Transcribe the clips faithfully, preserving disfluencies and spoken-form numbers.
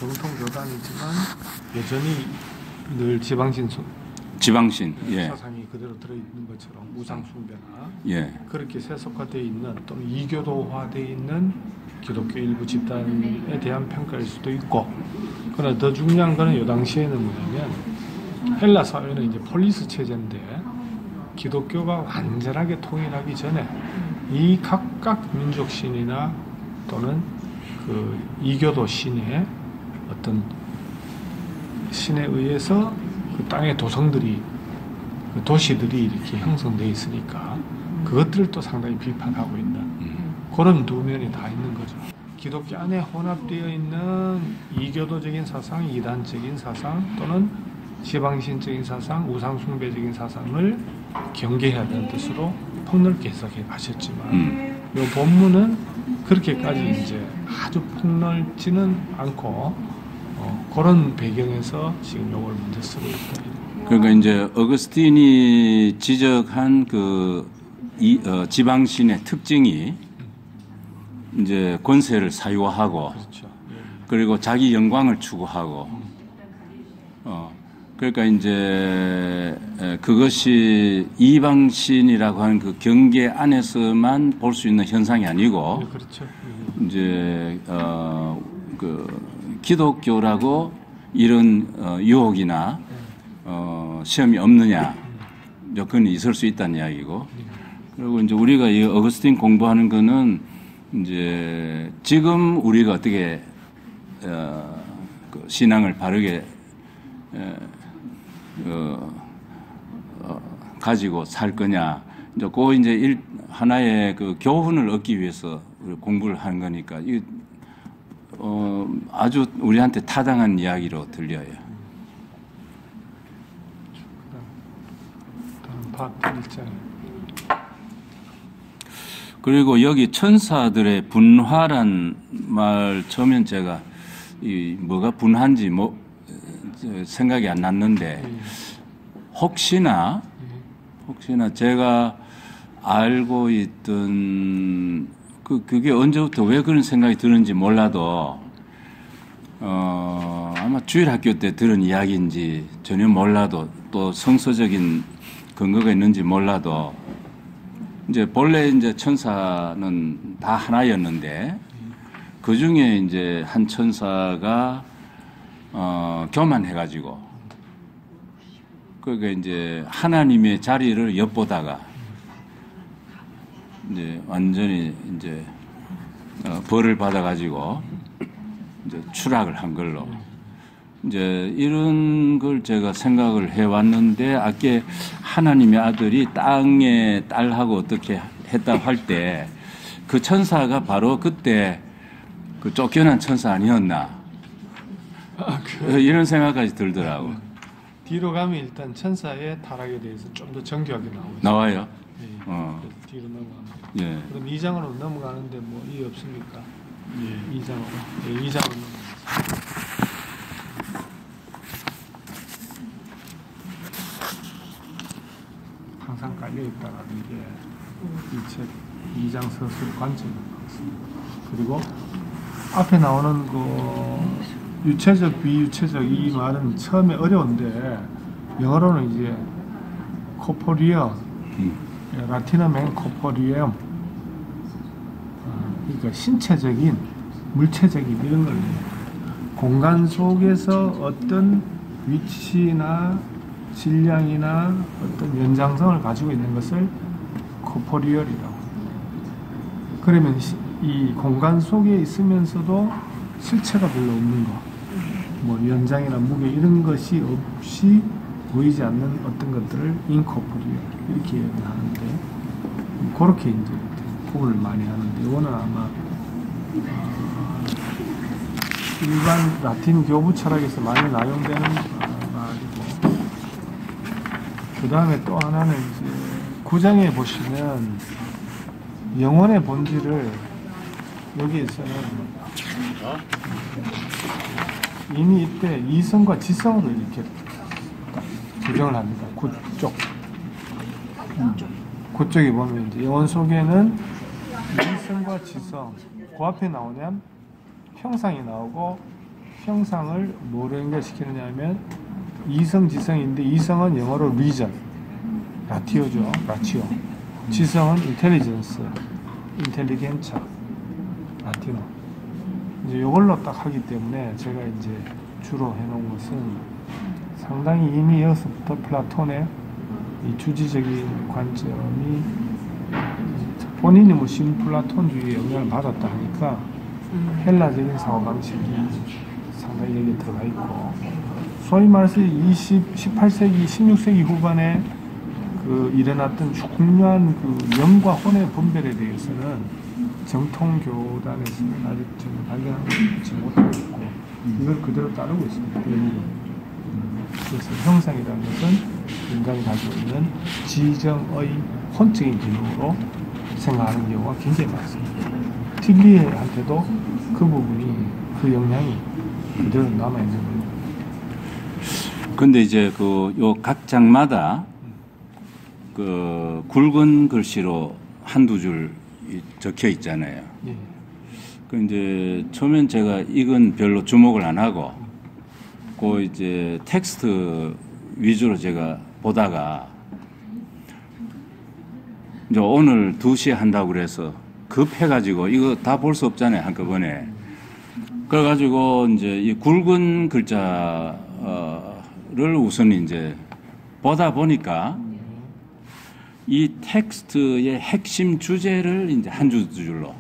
정통 교단이지만 여전히 늘 지방신 소, 지방신 예. 사상이 그대로 들어있는 것처럼 우상숭배나 예. 그렇게 세속화되어 있는 또는 이교도화되어 있는 기독교 일부 집단에 대한 평가일 수도 있고, 그러나 더 중요한 것은 이 당시에는 뭐냐면 헬라 사회는 이제 폴리스 체제인데 기독교가 완전하게 통일하기 전에 이 각각 민족 신이나 또는 그 이교도 신의 어떤 신에 의해서 그 땅의 도성들이 그 도시들이 이렇게 형성되어 있으니까 그것들을 또 상당히 비판하고 있는 그런 두 면이 다 있는 거죠. 기독교 안에 혼합되어 있는 이교도적인 사상, 이단적인 사상 또는 지방신적인 사상, 우상숭배적인 사상을 경계해야 되는 뜻으로 폭넓게 해석해 가셨지만 음. 이 본문은 그렇게까지 이제 아주 폭넓지는 않고 어, 그런 배경에서 지금 이걸 먼저 쓰고 있다. 그러니까 이제 어거스틴이 지적한 그 이, 어, 지방신의 특징이 이제 권세를 사유하고 그렇죠. 예. 그리고 자기 영광을 추구하고 어 그러니까 이제 그것이 이방신이라고 하는 그 경계 안에서만 볼 수 있는 현상이 아니고 예, 그렇죠. 예. 이제 어 그 기독교라고 이런 어, 유혹이나 어, 시험이 없느냐 여건이 있을 수 있다는 이야기고, 그리고 이제 우리가 이 어거스틴 공부하는 거는 이제 지금 우리가 어떻게 어, 그 신앙을 바르게 에, 어, 어, 가지고 살 거냐, 이제 그 이제 일, 하나의 그 교훈을 얻기 위해서 우리 공부를 하는 거니까 이 어, 아주 우리한테 타당한 이야기로 들려요. 다음 일 장. 그리고 여기 천사들의 분화란 말 처음엔 제가 이 뭐가 분화인지 뭐 생각이 안 났는데 혹시나 혹시나 제가 알고 있던 그 그게 언제부터 왜 그런 생각이 드는지 몰라도 어 아마 주일학교 때 들은 이야기인지 전혀 몰라도 또 성서적인 근거가 있는지 몰라도 이제 본래 이제 천사는 다 하나였는데 그 중에 이제 한 천사가 어, 교만해가지고 그러니까 이제 하나님의 자리를 엿보다가 이제 완전히 이제 어, 벌을 받아가지고 이제 추락을 한 걸로 이제 이런 걸 제가 생각을 해왔는데 아까 하나님의 아들이 땅의 딸하고 어떻게 했다고 할 때 그 천사가 바로 그때 그 쫓겨난 천사 아니었나 아, 그, 이런 생각까지 들더라고. 뒤로 가면 일단 천사의 타락에 대해서 좀 더 정교하게 나오죠. 나와요? 네, 어. 뒤로 넘어가면. 예. 그럼 이 장으로 넘어가는데 뭐 이유 없습니까? 예. 이 장으로. 예, 이 장으로 넘어가죠. 항상 깔려있다라는 게 이 책 이 장 서술 관점인 것 같습니다. 그리고 앞에 나오는 그 유체적, 비유체적 이 말은 처음에 어려운데 영어로는 이제 코포리엄, 음. 라틴어면 코포리엄, 어, 그러니까 신체적인, 물체적인 이런 걸 공간 속에서 어떤 위치나 질량이나 어떤 연장성을 가지고 있는 것을 코포리얼이라고. 그러면 이 공간 속에 있으면서도 실체가 별로 없는 거, 뭐 연장이나 무게 이런 것이 없이 보이지 않는 어떤 것들을 인코포리얼 이렇게 하는데, 그렇게 이제 구분을 많이 하는데 이거는 아마 어, 일반 라틴 교부 철학에서 많이 나용되는 말이고, 그 다음에 또 하나는 이제 구 장에 보시면 영혼의 본질을 여기에서는 이미 이때 이성과 지성으로 이렇게 규정을 합니다. 그쪽. 그쪽에 보면 이제 영혼 속에는 이성과 지성, 그 앞에 나오면 형상이 나오고 형상을 뭐로 연결시키느냐 하면 이성, 지성인데 이성은 영어로 reason, 라티오죠. 라티오. 지성은 intelligence, intelligentia, 라티노. 이제 이걸로 딱 하기 때문에 제가 이제 주로 해놓은 것은 상당히 이미 여기서부터 플라톤의 이 주지적인 관점이 본인이 뭐 신플라톤주의에 영향을 받았다 하니까 헬라적인 사고방식이 상당히 여기에 들어가 있고, 소위 말해서 이십, 십팔 세기, 십육 세기 후반에 그 일어났던 중요한 그 영과 혼의 분별에 대해서는 정통 교단에서는 아직 좀 발견하지 못하고 있고, 이걸 그대로 따르고 있습니다. 그래서 형상이라는 것은 인간이 가지고 있는 지정의 혼적인 기능으로 생각하는 경우가 굉장히 많습니다. 틸리에한테도 그 부분이, 그 영향이 그대로 남아있는 거예요. 근데 이제 그 요 각 장마다 그 굵은 글씨로 한두 줄 적혀 있잖아요. 예. 그 이제 처음엔 제가 이건 별로 주목을 안 하고 그 이제 텍스트 위주로 제가 보다가 이제 오늘 두 시에 한다고 그래서 급해가지고 이거 다 볼 수 없잖아요, 한꺼번에. 그래가지고 이제 이 굵은 글자를 우선 이제 보다 보니까 이 텍스트의 핵심 주제를 이제 한 줄 두 줄로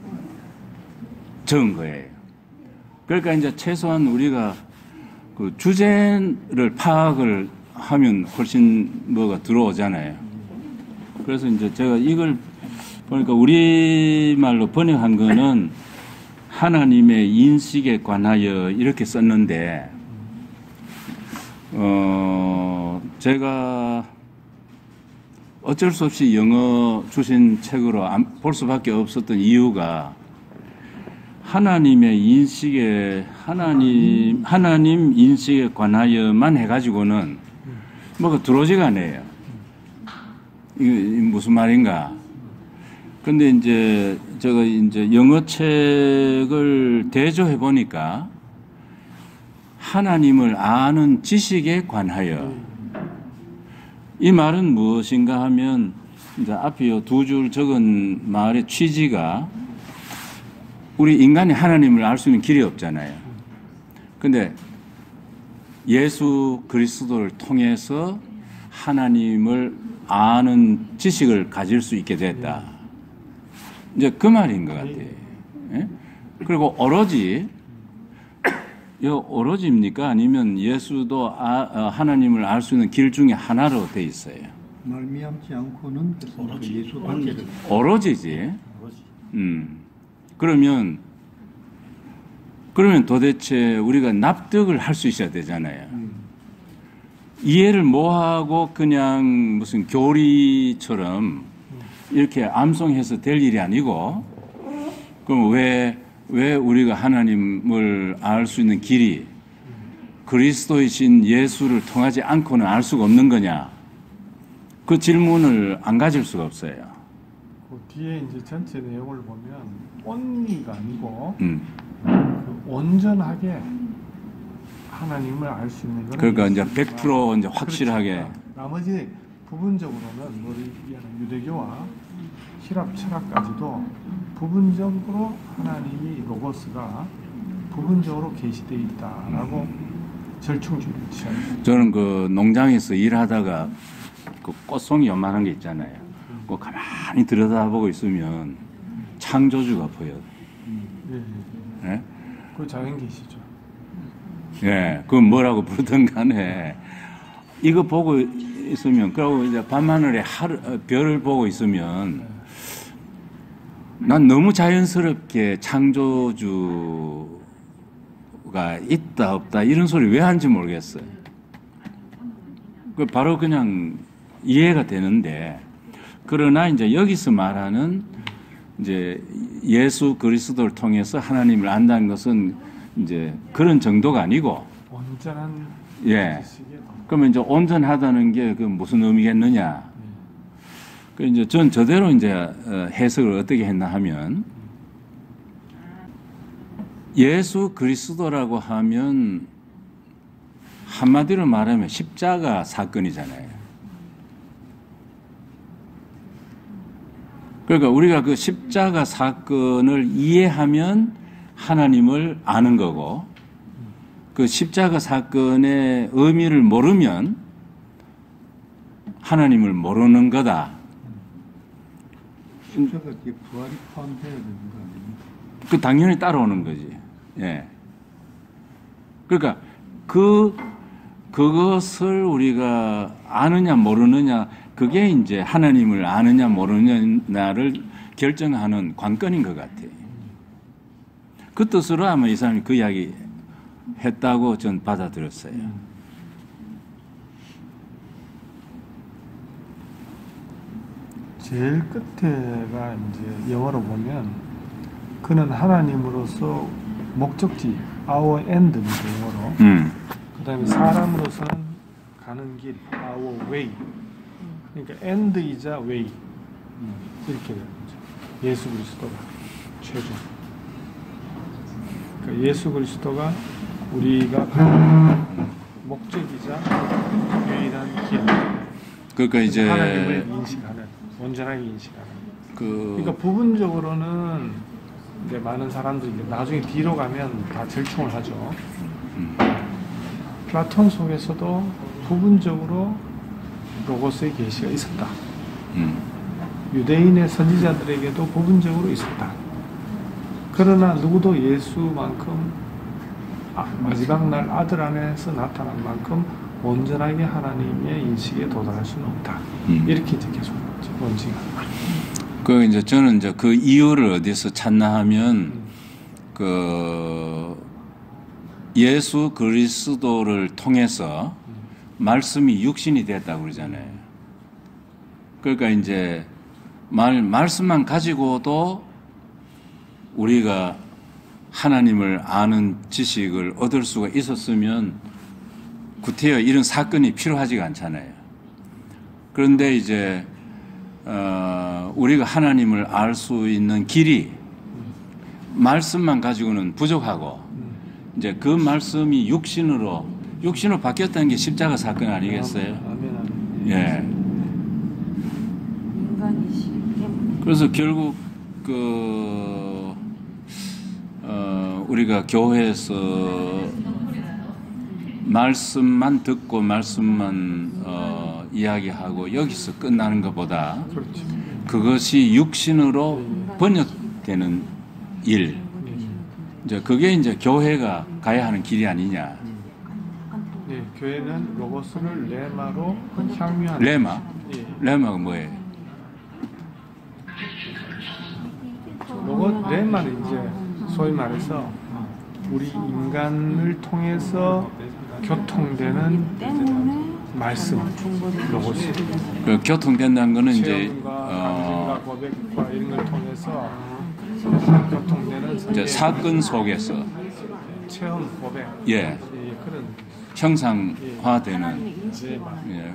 적은 거예요. 그러니까 이제 최소한 우리가 그 주제를 파악을 하면 훨씬 뭐가 들어오잖아요. 그래서 이제 제가 이걸 보니까 우리말로 번역한 거는 하나님의 인식에 관하여 이렇게 썼는데, 어, 제가 어쩔 수 없이 영어 주신 책으로 볼 수밖에 없었던 이유가 하나님의 인식에, 하나님, 하나님 인식에 관하여만 해가지고는 뭐가 들어오지가 않아요. 이게 무슨 말인가? 근데 이제 제가 이제 영어 책을 대조해 보니까 하나님을 아는 지식에 관하여, 이 말은 무엇인가 하면 이제 앞에 두 줄 적은 말의 취지가 우리 인간이 하나님을 알 수 있는 길이 없잖아요. 근데 예수 그리스도를 통해서 하나님을 아는 지식을 가질 수 있게 됐다. 이제 그 말인 것 같아요. 예? 그리고 오로지, 이거 오로지입니까? 아니면 예수도 아, 어, 하나님을 알 수 있는 길 중에 하나로 돼 있어요. 말미암지 않고는 오로지 예수 관계를 오로지지. 음. 그러면 그러면 도대체 우리가 납득을 할 수 있어야 되잖아요. 음. 이해를 못하고 그냥 무슨 교리처럼 이렇게 암송해서 될 일이 아니고, 그럼 왜, 왜 우리가 하나님을 알 수 있는 길이 그리스도이신 예수를 통하지 않고는 알 수가 없는 거냐? 그 질문을 안 가질 수가 없어요. 그 뒤에 이제 전체 내용을 보면 온리가 아니고 음. 그 온전하게 하나님을 알 수 있는 거는 그러니까 이제 예수님만. 백 퍼센트 이제 확실하게. 그렇죠. 나머지 부분적으로는 우리 유대교와 히랍 철학까지도 부분적으로 하나님이 로고스가 부분적으로 계시되어 있다라고 절충주의를 취합니다. 저는 그 농장에서 일하다가 그 꽃송이 요만한 게 있잖아요. 그 가만히 들여다보고 있으면 창조주가 보여요. 예, 예. 예? 그 자연 계시죠. 예, 그 뭐라고 부르든 간에 이거 보고 있으면, 그리고 이제 밤하늘에 하루, 별을 보고 있으면 난 너무 자연스럽게 창조주가 있다 없다 이런 소리 왜 하는지 모르겠어요. 그 바로 그냥 이해가 되는데, 그러나 이제 여기서 말하는 이제 예수 그리스도를 통해서 하나님을 안다는 것은 이제 그런 정도가 아니고, 온전한 예. 지식에 그러면 이제 온전하다는 게 그 무슨 의미겠느냐? 그 이제 전 저대로 이제 해석을 어떻게 했나 하면, 예수 그리스도라고 하면 한마디로 말하면 십자가 사건이잖아요. 그러니까 우리가 그 십자가 사건을 이해하면 하나님을 아는 거고, 그 십자가 사건의 의미를 모르면 하나님을 모르는 거다. 십자가 뒤에 부활이 포함되어야 되는 거 아닙니까? 그 당연히 따라오는 거지. 예. 그러니까 그 그것을 우리가 아느냐 모르느냐, 그게 이제 하나님을 아느냐 모르느냐를 결정하는 관건인 것 같아요. 그 뜻으로 아마 이 사람이 그 이야기 했다고 전 받아들였어요. 제일 끝에가 이제 영어로 보면 그는 하나님으로서 목적지 our end입니다, 영어로. 음. 그다음에 사람으로서는 가는 길 our way. 그러니까 end이자 way 이렇게 되는 거죠. 예수 그리스도가 최종. 그러니까 예수 그리스도가 우리가 가는 목적이자 유일한 길. 그러니까 이제 하나님을 인식하는, 온전하게 인식하는. 그 그러니까 부분적으로는 이제 많은 사람들이 이제 나중에 뒤로 가면 다 절충을 하죠. 음. 플라톤 속에서도 부분적으로 로고스의 계시가 있었다. 음. 유대인의 선지자들에게도 부분적으로 있었다. 그러나 누구도 예수만큼 아, 마지막 날 아들 안에서 나타난 만큼 온전하게 하나님의 인식에 도달할 수는 없다. 음. 이렇게 이제 계속 원칙을. 그 이제 저는 이제 그 이유를 어디서 찾나 하면 그 예수 그리스도를 통해서 말씀이 육신이 됐다고 그러잖아요. 그러니까 이제 말 말씀만 가지고도 우리가 하나님을 아는 지식을 얻을 수가 있었으면 구태여 이런 사건이 필요하지가 않잖아요. 그런데 이제 어, 우리가 하나님을 알 수 있는 길이 말씀만 가지고는 부족하고, 이제 그 말씀이 육신으로 육신으로 바뀌었다는 게 십자가 사건 아니겠어요? 아멘, 아멘. 예. 그래서 결국 그 어, 우리가 교회에서 말씀만 듣고 말씀만 어, 이야기하고 여기서 끝나는 것보다 그렇죠. 그것이 육신으로 번역되는 일, 이제 그게 이제 교회가 가야 하는 길이 아니냐. 네, 교회는 로고스를 레마로 향유하는. 레마? 예. 레마가 뭐예요? 로고 레마는 이제 소위 말해서 우리 인간을 통해서 교통되는 말씀, 로고스. 그 교통된다는 거는 이제 체험과 어, 고백과 이런 걸 통해서 교통되는 이제 사건 속에서 체험 고백. 예, 예, 그런 형상화되는 레마. 예,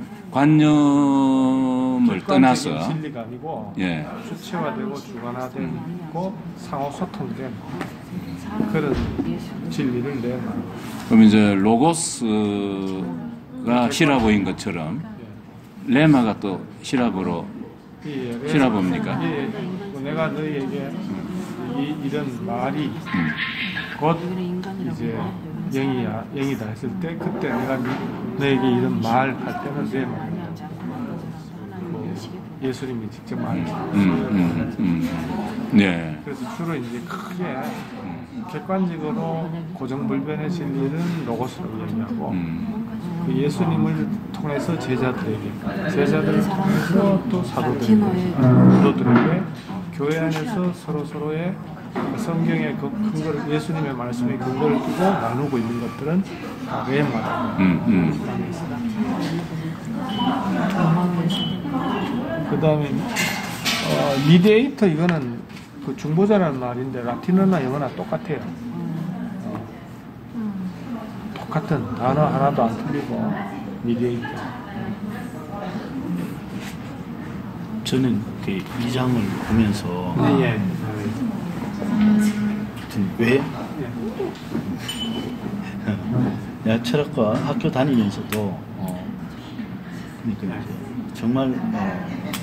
관념을 떠나서 객관적인 진리가 아니고 예, 주체화되고 주관화되고 상호 소통된 그런 진리를 레마. 그럼 이제 로고스가 히라보인 것처럼 레마가 또 히라보로 예, 예, 히라보입니까? 예, 예. 내가 너희에게 이, 이런 말이 음. 곧 이제 영이야, 영이다 했을 때 그때 내가 너에게 이런 말 할 때는 내 말이야. 그 예수님이 직접 말. 음, 음, 음. 네. 그래서 주로 이제 크게 객관적으로 고정불변의 진리는 로고스라고 얘기하고 음. 그 예수님을 통해서 제자들에게, 제자들을 통해서 또 사도들에게, 무도들에게 교회 안에서 서로 서로의 성경의 그 근거를, 예수님의 말씀의 근거를 두고 나누고 있는 것들은 다 레마다. 음, 음. 그 다음에 어, 미디에이터, 이거는 그 중보자라는 말인데 라틴어나 영어나 똑같아요. 어, 똑같은 단어 하나도 안 틀리고 미디에이터. 저는 그 이 장을 보면서 네, 예. 하여튼 왜 내가 철학과 학교 다니면서도 어, 그러니까 이제 정말 어,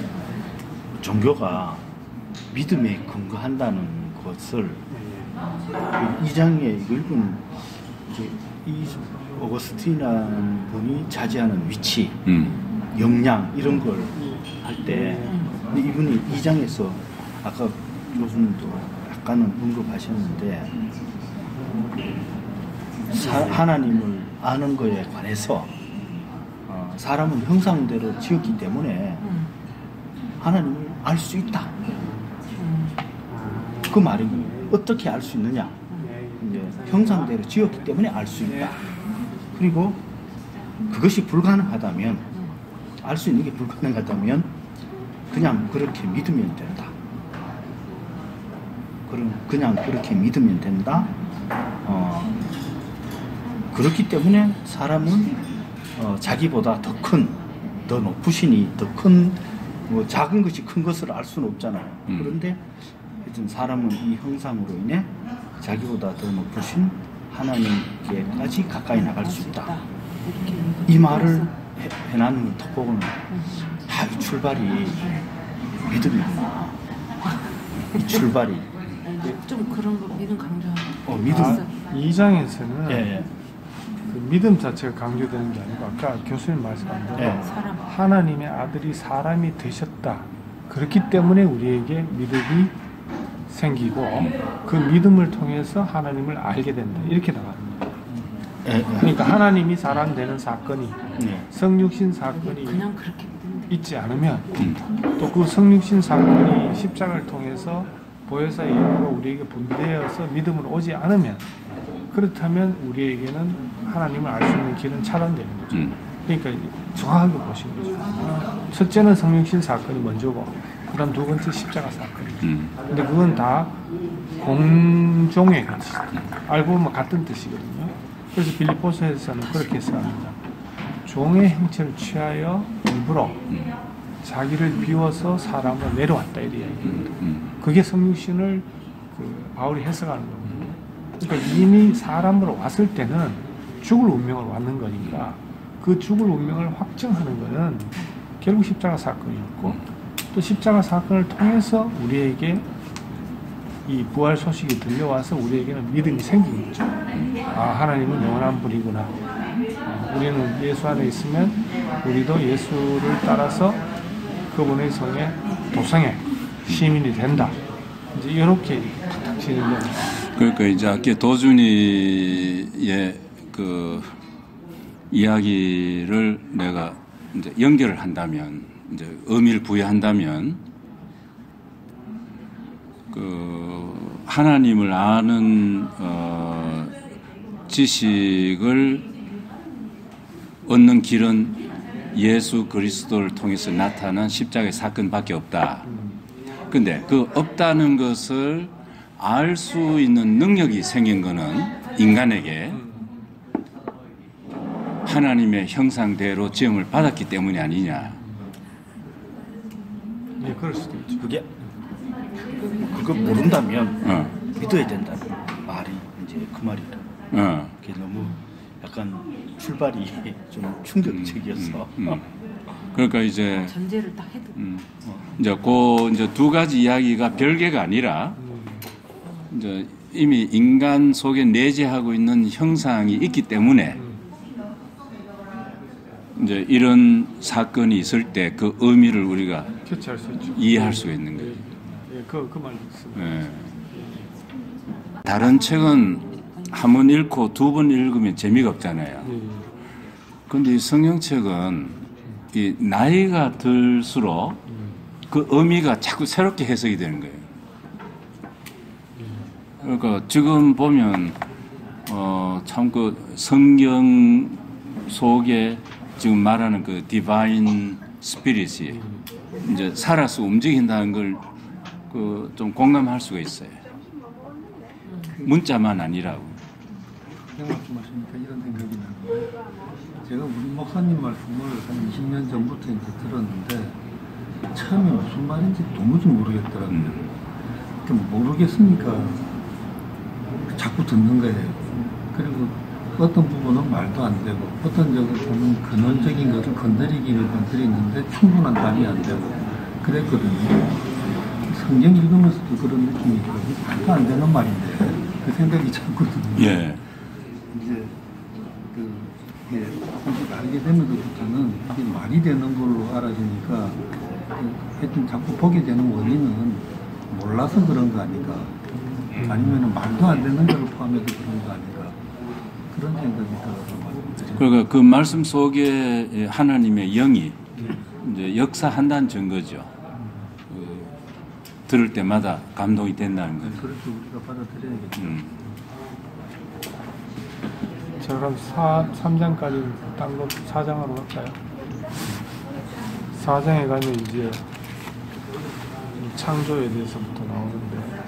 종교가 믿음에 근거한다는 것을 이 장에 읽은 이제 이 오거스틴이라는 분이 차지하는 위치, 음. 역량 이런 걸 할 때 이분이 이 장에서 아까 교수님도 약간은 언급하셨는데 사, 하나님을 아는 거에 관해서 어, 사람은 형상대로 지었기 때문에 하나님을 알 수 있다. 그 말인 거예요. 어떻게 알 수 있느냐? 이제 형상대로 지었기 때문에 알 수 있다. 그리고 그것이 불가능하다면, 알 수 있는 게 불가능하다면 그냥 그렇게 믿으면 된다. 그럼 그냥 그렇게 믿으면 된다. 어, 그렇기 때문에 사람은 어, 자기보다 더 큰, 더 높으시니 더 큰, 뭐 작은 것이 큰 것을 알 수는 없잖아요. 음. 그런데 하여튼 사람은 이 형상으로 인해 자기보다 더 높으신 하나님께까지 가까이 나갈 수 있다. 이 말을 해, 해놨는 덕보고는 아, 이 출발이 믿음이구나. 이 출발이 좀 그런 거 믿음 강조하는 어, 믿음. 아, 이 장에서는 예, 예. 그 믿음 자체가 강조되는 게 아니고 아까 교수님 말씀한 대로 예. 사람. 하나님의 아들이 사람이 되셨다. 그렇기 때문에 우리에게 믿음이 생기고 그 믿음을 통해서 하나님을 알게 된다. 이렇게 나갑니다. 예, 예. 그러니까 하나님이 사람 되는 사건이 예. 성육신 사건이 그냥 그렇게 믿으면 돼. 있지 않으면 음. 또 그 성육신 사건이 십자가를 통해서 보혜사의 영으로 우리에게 분배되어서 믿음으로 오지 않으면 그렇다면 우리에게는 하나님을 알 수 있는 길은 차단되는 거죠. 음. 그러니까 정확하게 보신 거죠. 첫째는 성육신 사건이 먼저고 그 다음 두 번째 십자가 사건이죠. 음. 근데 그건 다 공종의 뜻, 알고 보면 같은 뜻이거든요. 그래서 빌립보서에서는 그렇게 써합니다. 종의 형체를 취하여 일부러 음. 자기를 비워서 사람으로 내려왔다 이 이야기입니다. 음. 그게 성육신을 그 바울이 해석하는 거거든요. 그러니까 이미 사람으로 왔을 때는 죽을 운명으로 왔는 거니까 그 죽을 운명을 확증하는 것은 결국 십자가 사건이었고 또 십자가 사건을 통해서 우리에게 이 부활 소식이 들려와서 우리에게는 믿음이 생긴 거죠. 아, 하나님은 영원한 분이구나. 아, 우리는 예수 안에 있으면 우리도 예수를 따라서 그분의 성의 도성의 시민이 된다. 이제 이렇게 탁탁 치는 겁니다. 그러니까 이제 아까 도준이의 그 이야기를 내가 이제 연결을 한다면, 이제 의미를 부여한다면, 그 하나님을 아는 어, 지식을 얻는 길은 예수 그리스도를 통해서 나타난 십자가의 사건밖에 없다. 근데 그 없다는 것을 알 수 있는 능력이 생긴 거는 인간에게 하나님의 형상대로 지음을 받았기 때문이 아니냐. 예, 그럴 수도 있죠. 그게 그거 모른다면 어, 믿어야 된다는 말이 이제 그 말이다. 어, 그게 너무 약간 출발이 좀 충격적이어서 음, 음. 그러니까 이제 전제를 딱 해도 음, 이제 그 이제 두 가지 이야기가 별개가 아니라 이제 이미 인간 속에 내재하고 있는 형상이 있기 때문에 이제 이런 사건이 있을 때 그 의미를 우리가 캐치할 수 있죠. 이해할 수가 있는 거예요. 예, 그, 그 말이 있습니다. 예. 다른 책은 한 번 읽고 두 번 읽으면 재미가 없잖아요. 예, 예. 그런데 이 성경책은 이 나이가 들수록 그 의미가 자꾸 새롭게 해석이 되는 거예요. 그러니까 지금 보면 어, 참 그 성경 속에 지금 말하는 그 디바인 스피릿이 이제 살아서 움직인다는 걸 그 좀 공감할 수가 있어요. 문자만 아니라고. 그냥 말씀하시니까 이런 생각이 나는데 제가 우리 목사님 말씀을 한 이십 년 전부터 이제 들었는데 처음에 무슨 말인지 도무지 모르겠더라고요. 음. 그러니까 모르겠으니까 자꾸 듣는 거예요. 그리고 어떤 부분은 말도 안 되고 어떤 적을 보면 근원적인 것을 건드리기를 건드리는데 충분한 답이 안 되고 그랬거든요. 성경 읽으면서도 그런 느낌이 들어요. 말도 안 되는 말인데 그 생각이 자꾸 드는 거예요. 예. 이제 그 예, 조금씩 알게 되면서부터는 이게 말이 되는 걸로 알아지니까 그 하여튼 자꾸 보게 되는 원인은 몰라서 그런 거 아닌가 아니면 말도 안 되는 걸 포함해서 그런 거 아닌가 그런 생각이 들어요. 그러니까 그 말씀 속에 하나님의 영이 이제 역사한다는 증거죠. 그 들을 때마다 감동이 된다는 거죠. 그렇게 우리가 받아들여야겠죠. 음. 자, 그럼 삼 장까지 딴거 사 장으로 갈까요? 사 장에 가면 이제 창조에 대해서부터 나오는데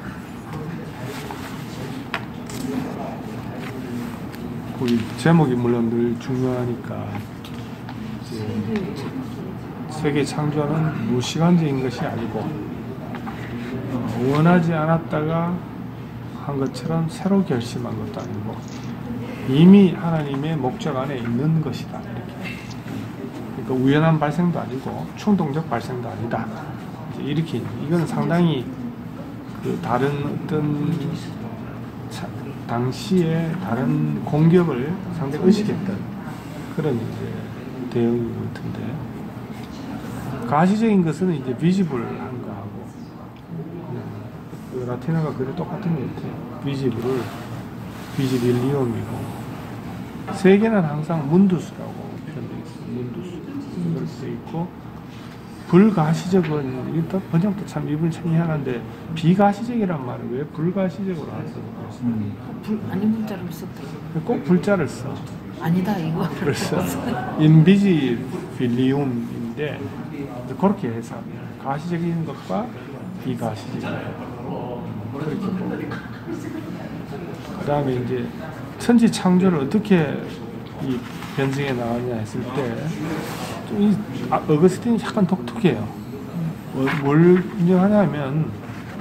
거기 제목이 물론 늘 중요하니까 이제 세계 창조는 무시간적인 것이 아니고 어, 원하지 않았다가 한 것처럼 새로 결심한 것도 아니고 이미 하나님의 목적 안에 있는 것이다. 이렇게. 그러니까 우연한 발생도 아니고 충동적 발생도 아니다. 이제 이렇게 이건 상당히 그 다른 어떤 차, 당시에 다른 공격을 상당히 의식했던 그런 이제 대응인 것 같은데 가시적인 것은 이제 비지블한 거하고 그 라틴어가 그래 똑같은 것 같아요. 비지블을 비지빌리움이고 세계는 항상 문두스라고 표현되어 있어요. 문두스 그렇게 되어 있고 불가시적은 이게 번역도 참 이분이 참 희한한데 비가시적이란 말을 왜 불가시적으로 안 써요? 음. 불 아닌 문자를 썼더라고. 꼭 불자를 써. 아니다 이거. 그래서 인비지빌리움인데 그렇게 해서 가시적인 것과 비가시적인 것 그렇게 보고 그 다음에 이제 천지 창조를 어떻게 이 변증해 나왔냐 했을 때이 아, 어거스틴이 약간 독특해요. 뭐, 뭘 인정하냐면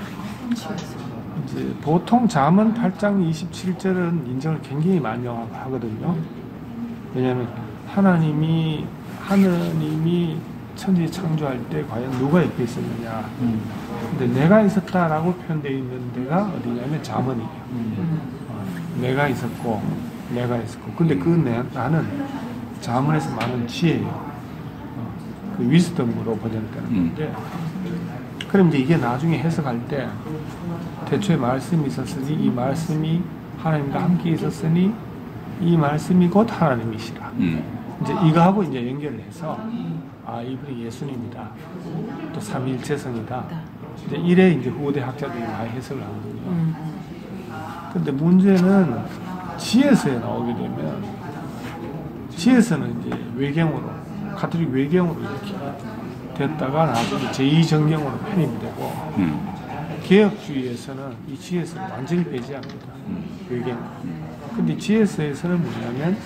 이제 보통 잠언 팔 장 이십칠 절은 인정을 굉장히 많이 하거든요. 왜냐하면 하나님이 하느님이 천지 창조할 때 과연 누가 옆에 있었느냐. 음. 근데 내가 있었다라고 표현되어 있는 데가 어디냐면 잠언이에요. 음. 어, 내가 있었고 내가 있었고 근데 그 내, 나는 잠언에서 말하는 지혜예요. 어, 그 위스덤으로 번역되는 건데 그럼 이제 이게 나중에 해석할 때 대초에 말씀이 있었으니 이 말씀이 하나님과 함께 있었으니 이 말씀이 곧 하나님이시라. 음. 이제 이거하고 이제 연결을 해서 아 이분이 예수님이다. 또 삼위일체성이다. 이제 이래 이제 후대 학자들이 많이 해석을 하거든요. 음. 근데 문제는 지혜서에 나오게 되면 지혜서는 이제 외경으로 가톨릭 외경으로 이렇게 됐다가 나중에 제이 정경으로 편입이 되고 음. 개혁주의에서는 이 지혜서를 완전히 배제합니다. 음. 외경. 근데 지혜서에서는 뭐냐면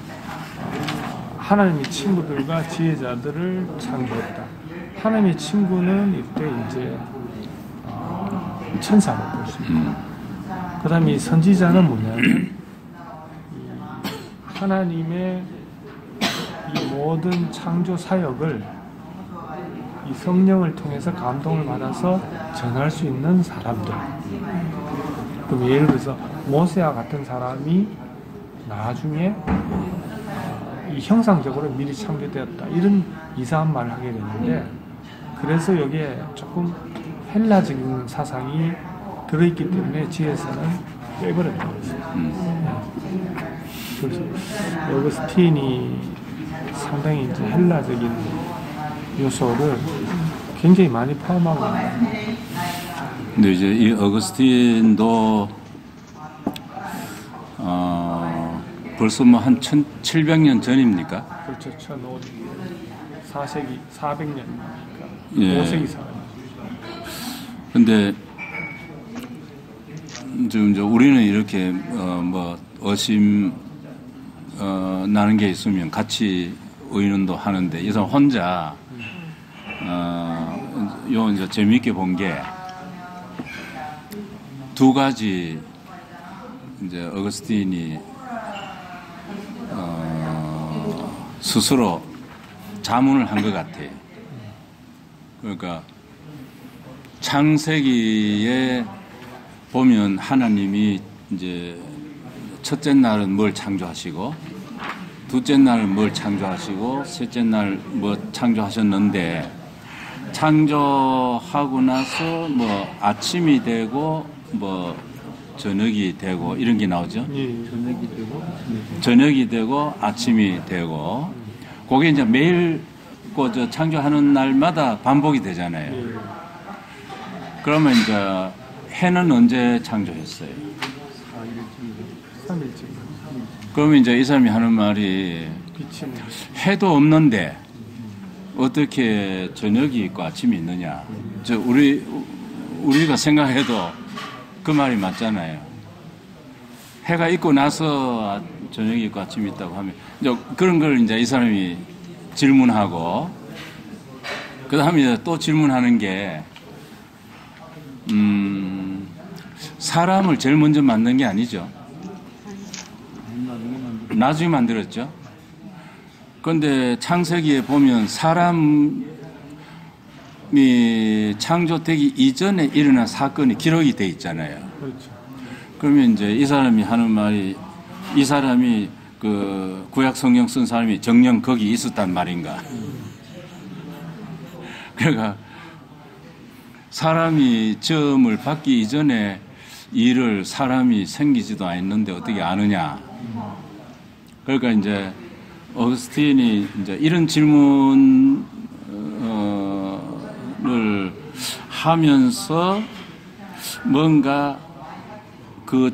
하나님의 친구들과 지혜자들을 창조했다. 하나님의 친구는 이때 이제 어, 천사로 볼 수 있고 음. 그 다음에 이 선지자는 뭐냐면 하나님의 이 모든 창조 사역을 이 성령을 통해서 감동을 받아서 전할 수 있는 사람들. 그럼 예를 들어서 모세와 같은 사람이 나중에 이 형상적으로 미리 창조되었다. 이런 이상한 말을 하게 되는데 그래서 여기에 조금 헬라적인 사상이 들어있기 때문에 지혜서는 빼버렸다고 했어요. 음. 그래서 어거스틴이 상당히 이제 헬라적인 요소를 굉장히 많이 포함하고 있는. 근데 이제 이 어거스틴도 어, 벌써 뭐 한 천칠백 년 전입니까? 그렇죠. 사 세기 사백 년이니까 예. 오 세기 사람. 근데 지금 이제 우리는 이렇게 어, 뭐 의심 어, 나는 게 있으면 같이 의논도 하는데 이 사람 혼자 어, 요 이제 재미있게 본 게 두 가지 이제 어거스틴이 어, 스스로 자문을 한 것 같아요. 그러니까 창세기에 보면 하나님이 이제 첫째 날은 뭘 창조하시고 둘째 날은 뭘 창조하시고 셋째 날 뭐 창조하셨는데 창조하고 나서 뭐 아침이 되고 뭐 저녁이 되고 이런 게 나오죠. 예. 저녁이 되고 저녁이 되고 아침이 되고 그게 이제 매일 그 저 창조하는 날마다 반복이 되잖아요. 예. 그러면 이제 해는 언제 창조했어요? 삼 일째. 그러면 이제 이 사람이 하는 말이 빛이 해도 없는데 어떻게 저녁이 있고 아침이 있느냐? 저 우리 우리가 생각해도 그 말이 맞잖아요. 해가 있고 나서 저녁이 있고 아침이 있다고 하면 이제 그런 걸 이제 이 사람이 질문하고 그 다음에 또 질문하는 게 음, 사람을 제일 먼저 만든 게 아니죠. 나중에 만들었죠. 그런데 창세기에 보면 사람이 창조되기 이전에 일어난 사건이 기록이 돼 있잖아요. 그렇죠. 그러면 이제 이 사람이 하는 말이 이 사람이 그 구약 성경 쓴 사람이 정녕 거기 있었단 말인가. 그러니까 사람이 점을 받기 이전에 일을 사람이 생기지도 않았는데 어떻게 아느냐. 그러니까 이제 어거스틴이 이제 이런 질문을 하면서 뭔가 그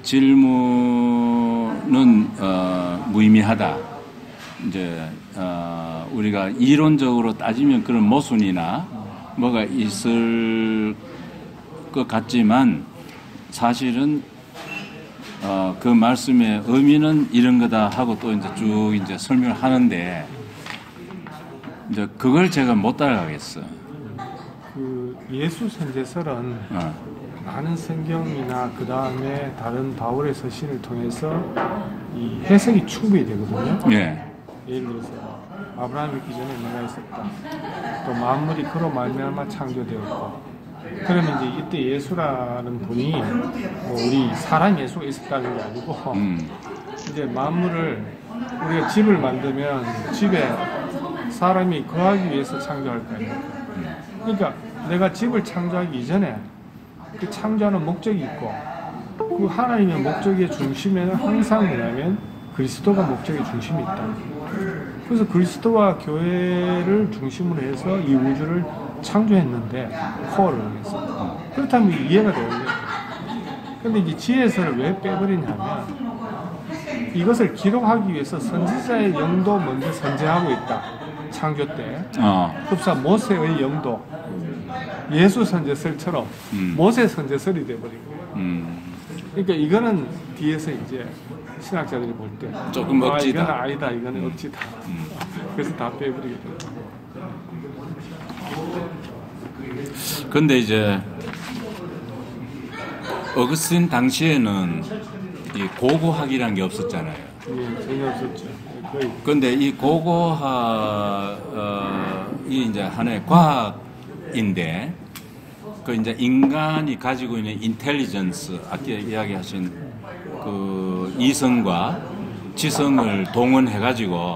질문은 어, 무의미하다. 이제 어, 우리가 이론적으로 따지면 그런 모순이나 뭐가 있을 것 같지만 사실은 어, 그 말씀의 의미는 이런 거다 하고 또 이제 쭉 이제 설명을 하는데 이제 그걸 제가 못 따라가겠어. 그 예수 선제설은 어. 많은 성경이나 그 다음에 다른 바울의 서신을 통해서 이 해석이 충분히 되거든요. 예. 예를 들어서 아브라함이 있기 전에 내가 있었다. 또 만물이 그로 말미암아 창조되었고. 그러면 이제 이때 예수라는 분이 뭐 우리 사람 예수가 있었다는 게 아니고 음. 이제 만물을 우리가 집을 만들면 집에 사람이 거하기 위해서 창조할 거 아닙니까? 그러니까 내가 집을 창조하기 이전에 그 창조하는 목적이 있고 그 하나님의 목적의 중심에는 항상 뭐냐면 그리스도가 목적의 중심이 있다. 그래서 그리스도와 교회를 중심으로 해서 이 우주를 창조했는데 코어를 해서 그렇다면 이해가 되는데 근데 이제 지혜서를 왜 빼버리냐면 이것을 기록하기 위해서 선지자의 영도 먼저 선제하고 있다. 창조 때 어. 흡사 모세의 영도 예수 선제설처럼 음. 모세 선제설이 돼버린 거예요. 음. 그러니까 이거는 뒤에서 이제 신학자들이 볼 때 조금 아, 억지다. 이건 아니다, 이거는 억지다. 음. 그래서 다 빼버리게 돼요. 근데 이제 어거스틴 당시에는 이 고고학이라는 게 없었잖아요. 예, 전혀 없었죠. 거의 근데 이 고고학이 이제 하나의 과학인데 그 이제 인간이 가지고 있는 인텔리전스 아까 이야기하신 그 이성과 지성을 동원해 가지고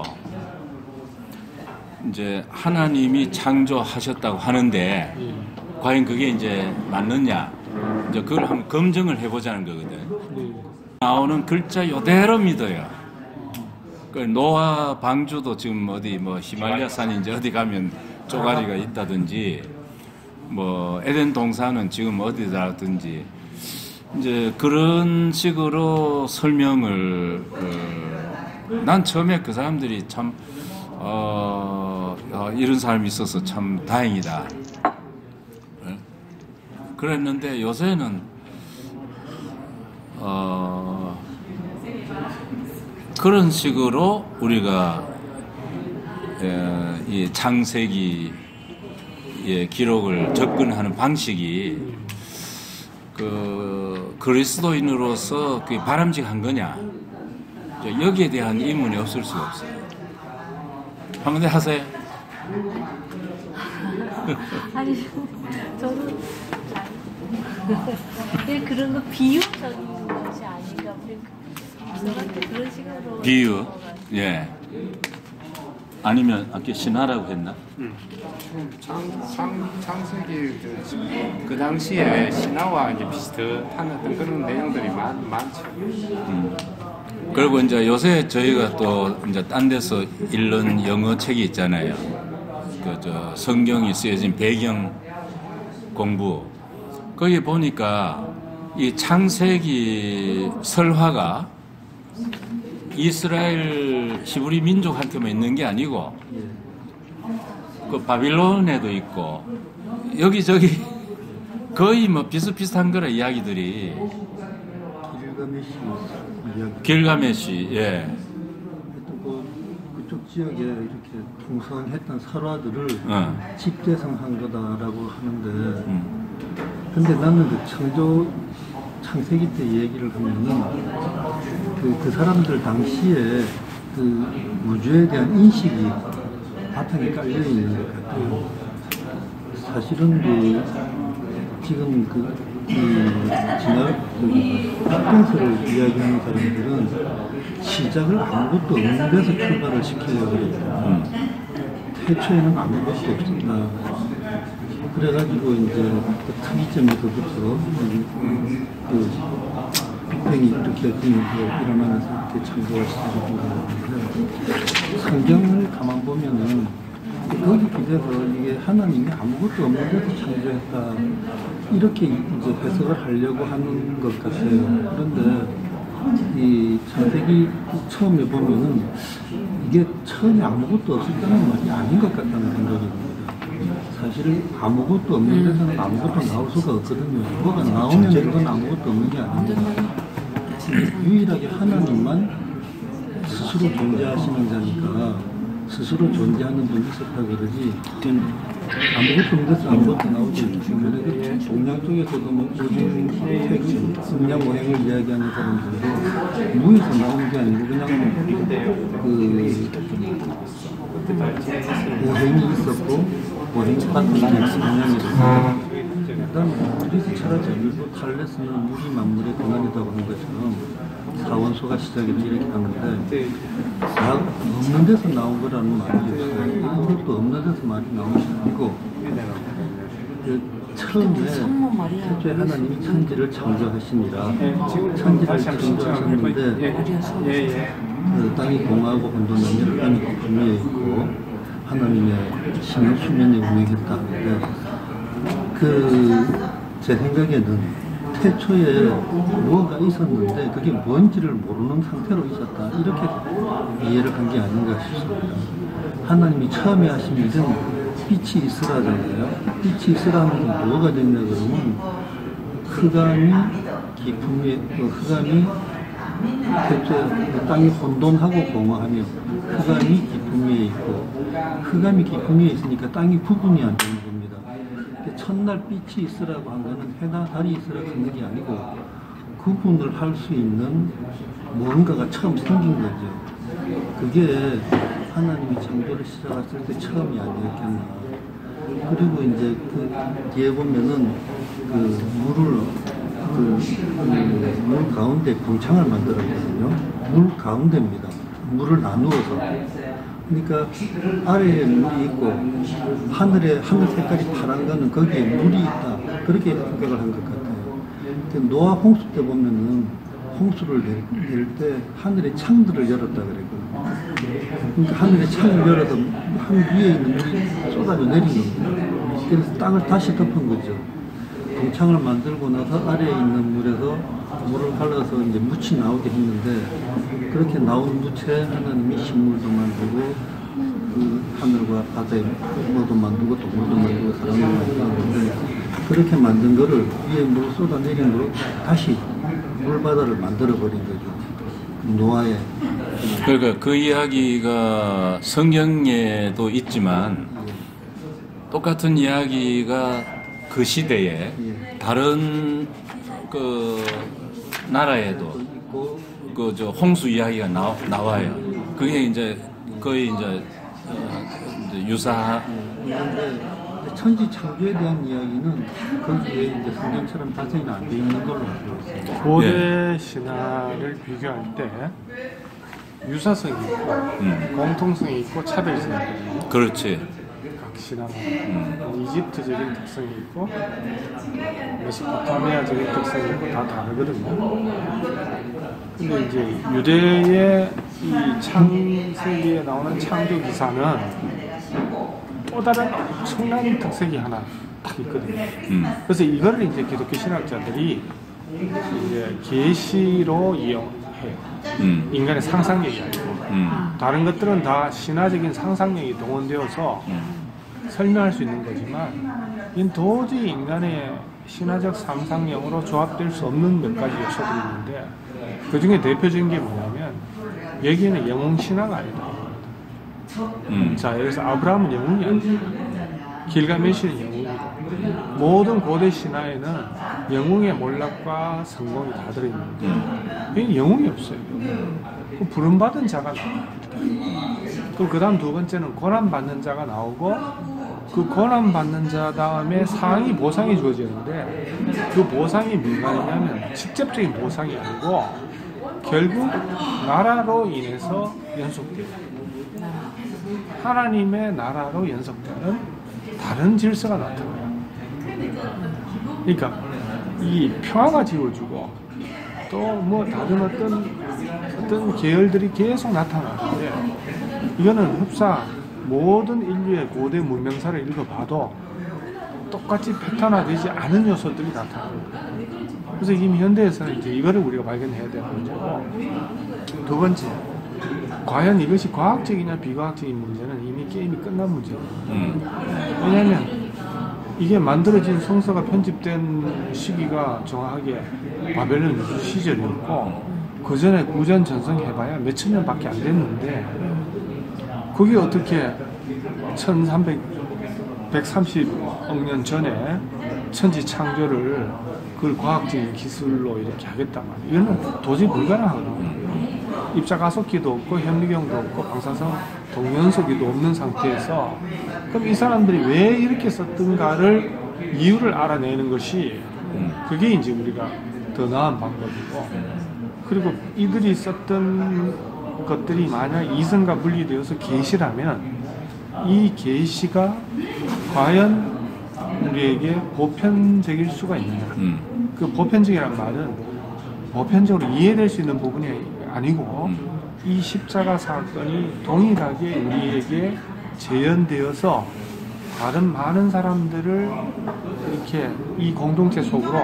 이제 하나님이 창조하셨다고 하는데 예. 과연 그게 이제 맞느냐 이제 그걸 한번 검증을 해보자는 거거든. 예. 나오는 글자 요대로 믿어요. 그 노아 방주도 지금 어디 뭐 히말라야 산인지 어디 가면 쪼가리가 있다든지 뭐 에덴 동산은 지금 어디다든지 이제 그런 식으로 설명을 어, 난 처음에 그 사람들이 참 어, 어, 이런 사람이 있어서 참 다행이다. 그랬는데 요새는 어, 그런 식으로 우리가 에, 이 창세기의 기록을 접근하는 방식이 그 그리스도인으로서 그게 바람직한 거냐? 여기에 대한 의문이 없을 수가 없어요. 한마디 하세요. 아니 저는 잘 그런 거 비유적인 것이 아닌가 저한테 그런 식으로 비유, 예. 아니면 아까 신화라고 했나? 창, 창, 창세기 그, 그 당시에 신화와 이제 비슷한 어떤 그런 내용들이 많, 많죠. 음. 그리고 이제 요새 저희가 또 이제 딴 데서 읽는 영어 책이 있잖아요. 그 저 성경이 쓰여진 배경 공부. 거기 보니까 이 창세기 설화가 이스라엘 히브리 민족한테만 있는 게 아니고 그 바빌론에도 있고 여기저기 거의 뭐 비슷비슷한 거라 이야기들이. 길가메시 이야기. 길가메시, 예. 그, 그쪽 지역에 이렇게 풍성했던 설화들을 어. 집대성한 거다라고 하는데, 음. 근데 나는 그 창조 창세기 때 얘기를 하면은 그, 그 사람들 당시에 그 우주에 대한 인식이 바탕에 깔려 있는 것 같아요. 사실은 그 지금 그, 그 지나 그 학경서를 이야기하는 사람들은 시작을 아무것도 없는 데서 출발을 시키려고 그래요. 음. 태초에는 아무것도 없었다. 그래가지고 이제 그 특이점에서부터 그 빅뱅이 이렇게 일어나면서 이렇게 창조가 시작된 건데, 성경을 가만 보면은 거기 기대서 이게 하나님이 아무것도 없는 데서 창조했다 이렇게 이제 해석을 하려고 하는 것 같아요. 그런데 이 창세기 처음에 보면은 이게 처음에 아무것도 없었다는 말이 아닌 것 같다는 생각이 듭니다. 사실은 아무것도 없는 데서는 아무것도 나올 수가 없거든요. 뭐가 나오면 그건 아무것도 없는 게 아닙니다. 유일하게 하나님만 스스로 존재하시는 자니까 스스로 존재하는 분이 있었다 그러지 아무것도 없는 데서 아무것도 나오지 않죠. 동양 쪽에서도 뭐 우주, 태극, 승량 모형을 이야기하는 사람들도 무에서 나오는 게 아니고 그냥 그 모형이 있었고 모형이 바탕에 승량이 있었고 그다음 그래서 차라리 일부 탈레스는 무기 만물의 근원이다 보는 것처럼 사원소가 시작이다 이렇게 하는데 다 없는 데서 나온 거라는 말이 없어요. 아무것도 없는 데서 말이 나온 것이 아니고 그 처음에 태초에 하나님이 천지를 창조하시니라 천지를 창조하셨는데 그 땅이 공하고 혼돈하며 흑암이 깊은 위에 있고 하나님의 신은 수면에 운행했다. 그 제 생각에는 태초에 무엇가 있었는데 그게 뭔지를 모르는 상태로 있었다 이렇게 이해를 한 게 아닌가 싶습니다. 하나님이 처음에 하신 일은 빛이 있으라잖아요. 빛이 있으라 하면서 뭐가 됐냐 그러면 흑암이 깊은 위에 흑암이 태초에 땅이 혼돈하고 공허하며 흑암이 깊은 위에 있고 흑암이 깊은 위에 있으니까 땅이 구분이 안 되는 겁니다. 첫날 빛이 있으라고 한 거는 해나 달이 있으라고 하는 게 아니고 구분을 할 수 있는 뭔가가 처음 생긴 거죠. 그게 하나님이 창조를 시작했을 때 처음이 아니었겠나. 그리고 이제 그 뒤에 보면은 그 물을 그 물 가운데 궁창을 만들었거든요. 물 가운데입니다. 물을 나누어서. 그러니까 아래에 물이 있고 하늘에 하늘 색깔이 파란 거는 거기에 물이 있다 그렇게 생각을 한 것 같아요. 노아 홍수 때 보면은 홍수를 낼 때 하늘에 창들을 열었다 그랬거든요. 그러니까 하늘에 창을 열어서 하늘 위에 있는 물이 쏟아져 내린 겁니다. 그래서 땅을 다시 덮은 거죠. 동창을 만들고 나서 아래에 있는 물에서 물을 갈라서 이제 묻이 나오게 했는데 그렇게 나온 묻에 하나님이 식물도 만들고 그 하늘과 바다에 뭐도 만들고 동물도 만들고 사람도 만들었는데 그렇게 만든 거를 위에 물을 쏟아내린 거로 다시 물바다를 만들어 버린 거죠. 노아의. 그러니까 그 이야기가 성경에도 있지만 똑같은 이야기가 그 시대에 다른 그 나라에도 그 저 홍수 이야기가 나, 나와요. 그게 이제 거의 이제, 어, 이제 유사. 천지 창조에 대한 이야기는 거기에 이제 성경처럼 자세히는 안 돼 있는 걸로 알고 있습니다. 고대 예. 신화를 비교할 때 유사성이 있고 음. 공통성이 있고 차별성이 있고 그렇지. 각 신화가 음. 이집트적인 특성이 있고 메소포타미아적인 특성이 있고 다 다르거든요. 근데 이제 유대의 이 창세기에 나오는 창조 기사는 또 다른 엄청난 특색이 하나 딱 있거든요. 음. 그래서 이거를 이제 기독교 신학자들이 이제 계시로 이용해요. 음. 인간의 상상력이 아니고 음. 다른 것들은 다 신화적인 상상력이 동원되어서 음. 설명할 수 있는 거지만 이건 도저히 인간의 신화적 상상력으로 조합될 수 없는 몇 가지 요소들이 있는데 그 중에 대표적인 게 뭐냐면 여기에는 영웅 신화가 아니다. 음. 자, 여기서 아브라함은 영웅이 아니에요. 길가메시는 영웅이고 모든 고대 신화에는 영웅의 몰락과 성공이 다 들어있는데 여기 영웅이 없어요. 그 부름받은 자가 나옵니다. 그럼 그 다음 두 번째는 고난받는 자가 나오고 그 고난받는 자 다음에 상이 보상이 주어지는데 그 보상이 뭐가 있냐면 직접적인 보상이 아니고 결국 나라로 인해서 연속돼요. 하나님의 나라로 연속되는 다른 질서가 나타나요. 그러니까 이 평화가 지어주고 또 뭐 다른 어떤 어떤 계열들이 계속 나타나는데 이거는 흡사 모든 인류의 고대 문명사를 읽어봐도 똑같이 패턴화되지 않은 요소들이 나타납니다. 그래서 이미 현대에서는 이제 이거를 우리가 발견해야 되는 문제고 두 번째 과연 이것이 과학적이냐 비과학적인 문제는 이미 게임이 끝난 문제예요. 음. 왜냐하면 이게 만들어진 성서가 편집된 시기가 정확하게 바벨론 시절이었고 그 전에 구전 전성해봐야 몇천 년밖에 안 됐는데 그게 어떻게 천삼백, 백삼십억 년 전에 천지 창조를 그걸 과학적인 기술로 이렇게 하겠단 말이에요. 이거는 도저히 불가능하거든요. 입자가속기도 없고 현미경도 없고 방사성 동연소기도 없는 상태에서 그럼 이 사람들이 왜 이렇게 썼던가를 이유를 알아내는 것이 그게 이제 우리가 더 나은 방법이고 그리고 이들이 썼던 것들이 만약 이성과 분리되어서 계시라면 이 계시가 과연 우리에게 보편적일 수가 있느냐. 음. 그 보편적이란 말은 보편적으로 이해될 수 있는 부분이 아니고 음. 이 십자가 사건이 동일하게 우리에게 재현되어서 다른 많은 사람들을 이렇게 이 공동체 속으로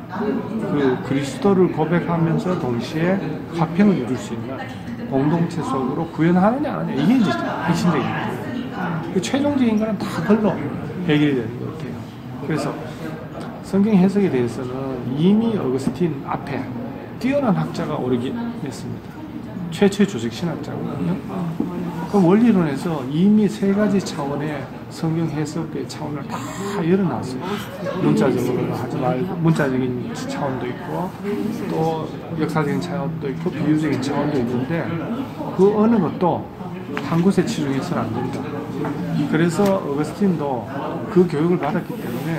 그 그리스도를 고백하면서 동시에 화평을 이룰 수 있는 공동체 속으로 구현하느냐 안 하느냐 이게 이제 핵심적인 거예요. 그 최종적인 거는 다 그걸로 해결이 되는 것 같아요. 그래서 성경 해석에 대해서는 이미 어거스틴 앞에 뛰어난 학자가 오르긴 했습니다. 최초의 조직 신학자거든요. 그 원리론에서 이미 세 가지 차원의 성경 해석의 차원을 다 열어놨어요. 문자적으로 하지 말고 문자적인 차원도 있고 또 역사적인 차원도 있고 비유적인 차원도 있는데 그 어느 것도 한 곳에 치중해서는 안 된다. 그래서 어거스틴도 그 교육을 받았기 때문에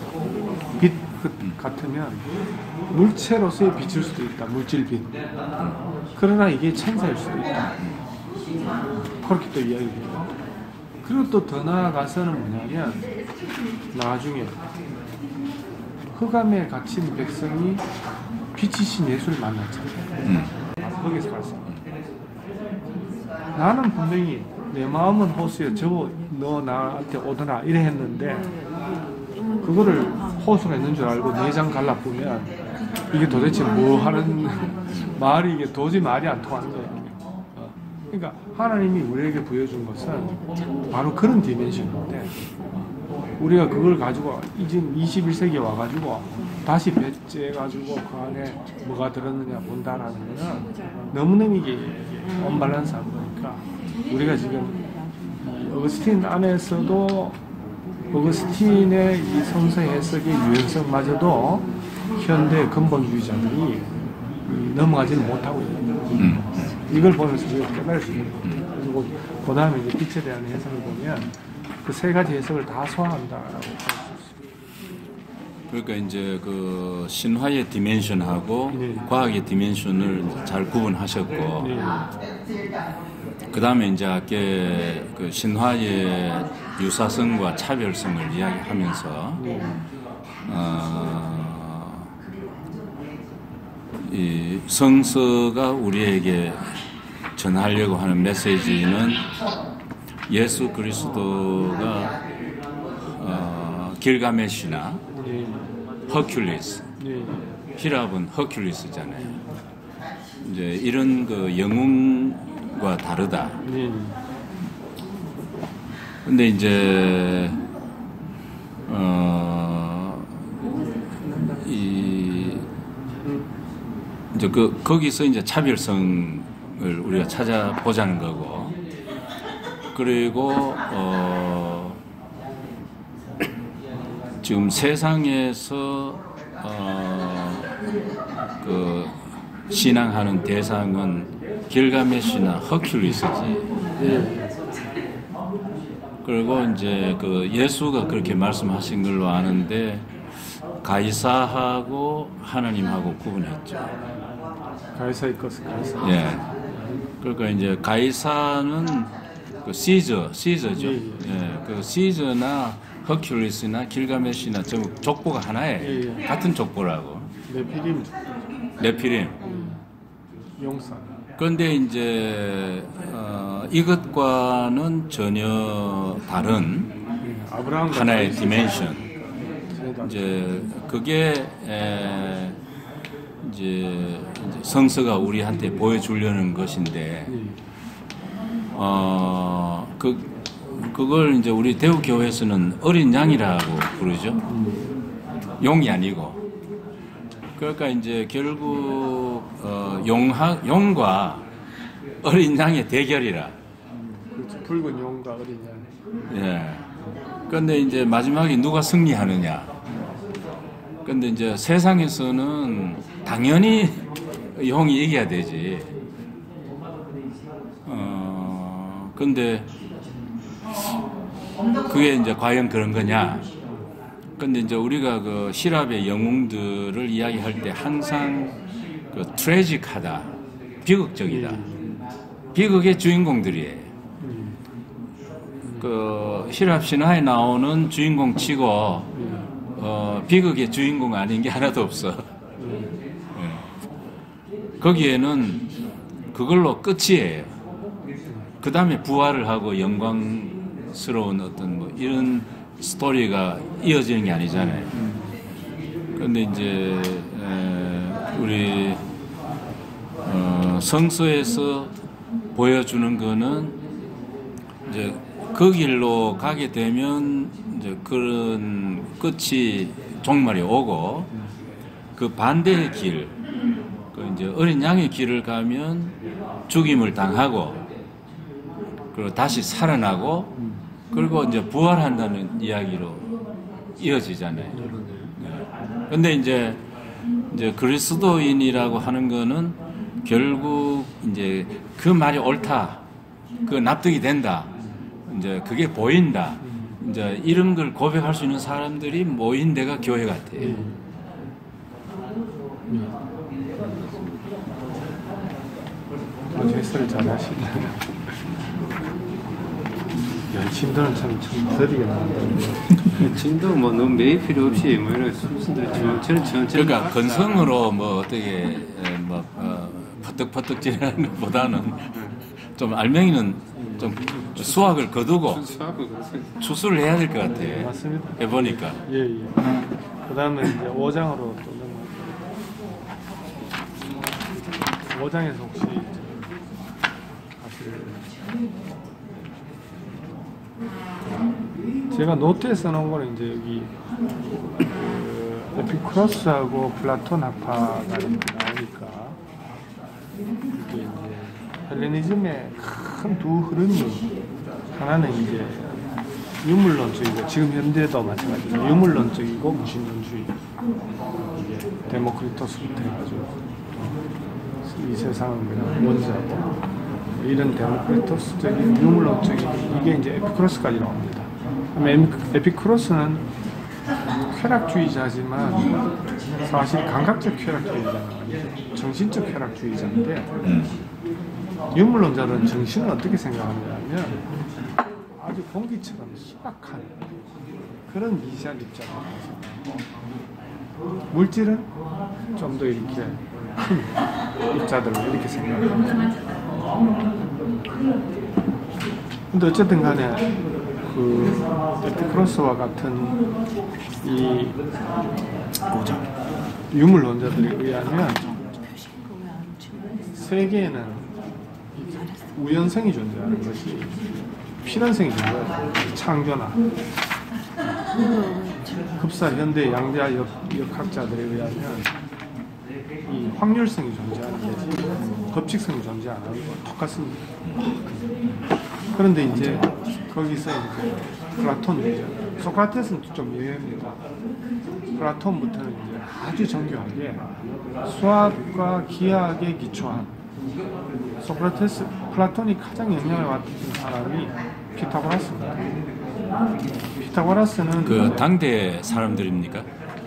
빛 같으면 물체로서의 빛일 수도 있다. 물질 빛. 그러나 이게 천사일 수도 있다. 그렇게 또 이야기해요. 그리고 또 더 나아가서는 뭐냐면 나중에 흑암에 갇힌 백성이 빛이신 예수를 만났잖아요. 음. 거기서 봤어요. 나는 분명히 내 마음은 호수에 저 너 나한테 오더라 이래 했는데 그거를 호수가 있는 줄 알고 내장 갈라보면 이게 도대체 뭐 하는 말이 이게 도저히 말이 안 통하는 거예요. 어. 그러니까 하나님이 우리에게 보여준 것은 바로 그런 디멘션인데 우리가 그걸 가지고 이제 이십일 세기에 와가지고 다시 배째가지고 그 안에 뭐가 들었느냐 본다라는 거는 너무너무 이게 언밸런스한 거니까 우리가 지금 어거스틴 안에서도 어거스틴의 이 성서 해석의 유연성마저도 현대 근본주의자들이 넘어가지는 못하고 있는 거예요. 음. 이걸 보면서 우리가 깨달을 수 있는 거예요. 그리고 그 다음에 이제 빛에 대한 해석을 보면 그 세 가지 해석을 다 소화한다라고 할 수 있습니다. 그러니까 이제 그 신화의 디멘션하고 네. 과학의 디멘션을 잘 구분하셨고, 네. 그 다음에 이제 아까 그 신화의 유사성과 차별성을 이야기하면서, 네. 어, 이 성서가 우리에게 전하려고 하는 메시지는 예수 그리스도가 어, 길가메시나 네. 허큘리스, 네. 히랍은 허큘리스잖아요. 이제 이런 그 영웅과 다르다. 네. 근데 이제 어, 이 이제 그 거기서 이제 차별성을 우리가 찾아보자는 거고, 그리고 어, 지금 세상에서 어, 그 신앙하는 대상은 길가메시나 허큘리스지. 그리고 이제 그 예수가 그렇게 말씀하신 걸로 아는데 가이사하고 하나님하고 구분했죠. 가이사의 것은 가이사. 예. 그러니까 이제 가이사는 그 시저, 시저죠. 예, 예. 그 시저나 허큘리스나 길가메시나 전부 족보가 하나예요. 예, 예. 같은 족보라고. 네피림, 네피림. 용사. 그런데 이제 어, 이것과는 전혀 다른 네. 아브라함과 하나의 다윗이 디멘션. 전혀 다른. 이제 그게 에, 이제, 이제 성서가 우리한테 보여주려는 것인데, 네. 어, 그 그걸 이제 우리 대우 교회에서는 어린 양이라고 부르죠. 용이 아니고. 그러니까 이제 결국 어, 용하, 용과 어린 양의 대결이라. 그렇죠. 붉은 용과 어린 양. 예. 그런데 이제 마지막에 누가 승리하느냐. 근데 이제 세상에서는 당연히 용이 이겨야 되지. 어, 근데 그게 이제 과연 그런 거냐. 근데 이제 우리가 그 시랍의 영웅들을 이야기할 때 항상 그 트래직하다, 비극적이다. 비극의 주인공들이에요. 그 시랍 신화에 나오는 주인공 치고 어, 비극의 주인공 아닌 게 하나도 없어. 예. 거기에는 그걸로 끝이에요. 그 다음에 부활을 하고 영광스러운 어떤 뭐 이런 스토리가 이어지는 게 아니잖아요. 그런데 이제 에, 우리 어, 성서에서 보여주는 거는 이제 그 길로 가게 되면 이제 그런 끝이 종말이 오고, 그 반대의 길, 그 이제 어린 양의 길을 가면 죽임을 당하고, 그리고 다시 살아나고, 그리고 이제 부활한다는 이야기로 이어지잖아요. 그런데 이제 이제 그리스도인이라고 하는 거는 결국 이제 그 말이 옳다, 그 납득이 된다, 이제 그게 보인다, 이제 이런 걸 고백할 수 있는 사람들이 모인 데가 교회 같아요. 아주 해설을 잘 하시네요. 연침들은 참, 참 드리게 나온다. 진도 뭐 너무 매일 필요 없이 뭐 이런 순수들 천천히 천천히. 그러니까 건성으로 뭐 어떻게 에, 뭐 어, 퍼뜩퍼뜩 지내는 것보다는 좀 알맹이는 좀 수학을 거두고 추수를 해야 될 것 같아. 맞습니다. 해보니까. 예, 예. 그 다음에 이제 오 장으로 또 넘어갈게요. 오 장에서 혹시 사실 제가 노트에 써놓은 거는 이제 여기 그 에피쿠로스하고 플라톤 학파가 나오니까 이게 이제 헬레니즘의 큰 두 흐름이, 하나는 이제 유물론적이고 지금 현대도 마찬가지로 유물론적이고 무신론주의 이게 데모크리토스부터 해가지고 이 세상은 그냥 원자고 이런 데모크리토스적인 유물론적인 이게 이제 에피쿠로스까지 나옵니다. 에피쿠로스는 쾌락주의자지만 사실 감각적 쾌락주의자는 아니에요. 정신적 쾌락주의자인데 음. 유물론자들은 정신을 어떻게 생각하냐면 아주 공기처럼 희박한 그런 미시한 입장을 가지고 물질은 좀 더 이렇게 큰 입자들을 이렇게 생각합니다. 근데 어쨌든 간에 그 에피쿠로스와 같은 이 유물론자들에 의하면 세계에는 우연성이 존재하는 것이 필연성이 존재하는 창조나 흡사 현대 양자 역, 역학자들에 의하면 이 확률성이 존재하는 거지 법칙성이 존재 안 하는 거 똑같습니다. 그런데 이제 거기서 이제 플라톤이죠. 소크라테스는 좀 예외입니다. 플라톤부터는 이제 아주 정교하게 수학과 기하학에 기초한 소크라테스, 플라톤이 가장 영향을 받은 사람이 피타고라스입니다. 피타고라스는 그 당대 사람들입니까?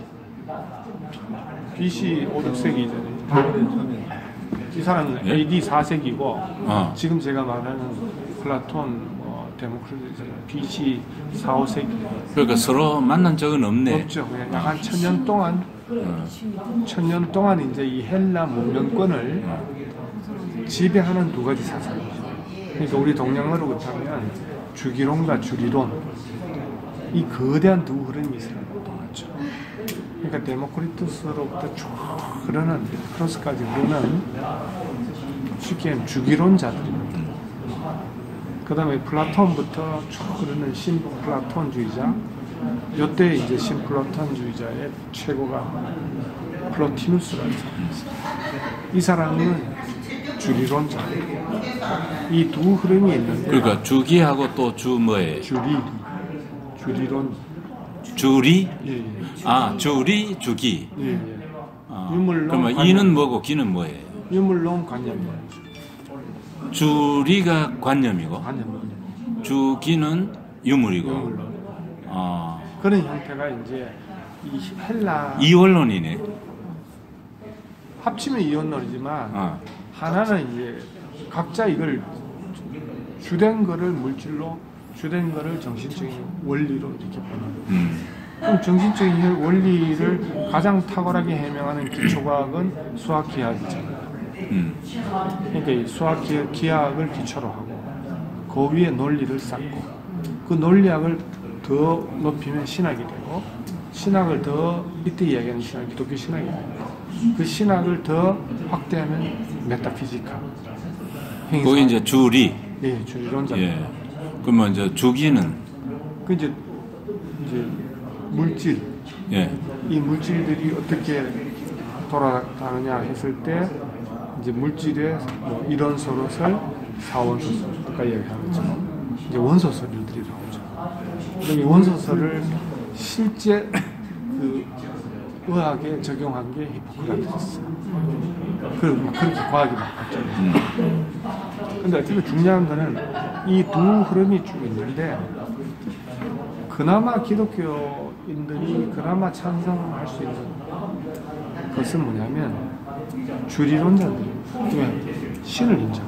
비씨 오, 육 세기 이전에 이 사람은 예? 에이디 사 세기고 어. 지금 제가 말하는 플라톤, 뭐 데모크리토스는 비씨 사, 오 세기 그러니까 서로 만난 적은 없네. 없죠. 그냥 약 한 천년 동안 어. 천년 동안 이제 이 헬라 문명권을 지배하는 두 가지 사상이죠. 그러니까 우리 동양어로 그렇다면 주기론과 주리론 이 거대한 두 흐름이 있어요. 맞죠. 그러니까 데모크리토스로부터 쭉 흐르는 크로스까지 흐르는 쉽게 하면 주기론자들입니다. 그 다음에 플라톤부터 쭉 흐르는 신플라톤주의자 이때 이제 신플라톤주의자의 최고가 플로티누스라는 사람이 있어요. 이 사람은 주리론자. 이 두 흐름이 있는데 그러니까 주기하고 또 주 뭐예요? 주리, 주리론. 주리? 예, 예. 아, 주리, 주기. 예, 예. 아, 유물론 그러면 관념. 이는 뭐고 기는 뭐예요? 유물론 관념이에요. 주리가 관념이고 관념. 주기는 유물이고. 유물론. 아, 그런 형태가 이제 이 헬라 이원론이네. 합치면 이원론이지만 아, 하나는 이제 각자 이걸 주된 거를 물질로 주된 거를 정신적인 원리로 이렇게 보는. 음, 그럼 정신적인 원리를 가장 탁월하게 해명하는 기초과학은 수학 기하학이잖아요. 음, 그러니까 이 수학 기- 기하학을 기초로 하고 그 위에 논리를 쌓고 그 논리학을 더 높이면 신학이 되고 신학을 더 이때 이야기하는 신학, 기독교 신학이 되고 그 신학을 더 확대하면 메타피지카. 거기 이제 주리. 예, 주리론자. 예. 그러면 이제 주기는 그 이제 이제 물질 예. 이 물질들이 어떻게 돌아가느냐 했을 때 이제 물질의 뭐 이론 서로설 사원소설 아까 이야기한 것처럼 이제 원소설들이 나오죠. 이 원소설을 실제 그 의학에 적용한 게 히포크라테스였어요. 그 그렇게 과학이 바뀌었죠. 근데 어쨌든 중요한 거는 이 두 흐름이 쭉 있는데 그나마 기독교인들이 그나마 찬성할 수 있는 것은 뭐냐면 주리론자들이 신을 인정.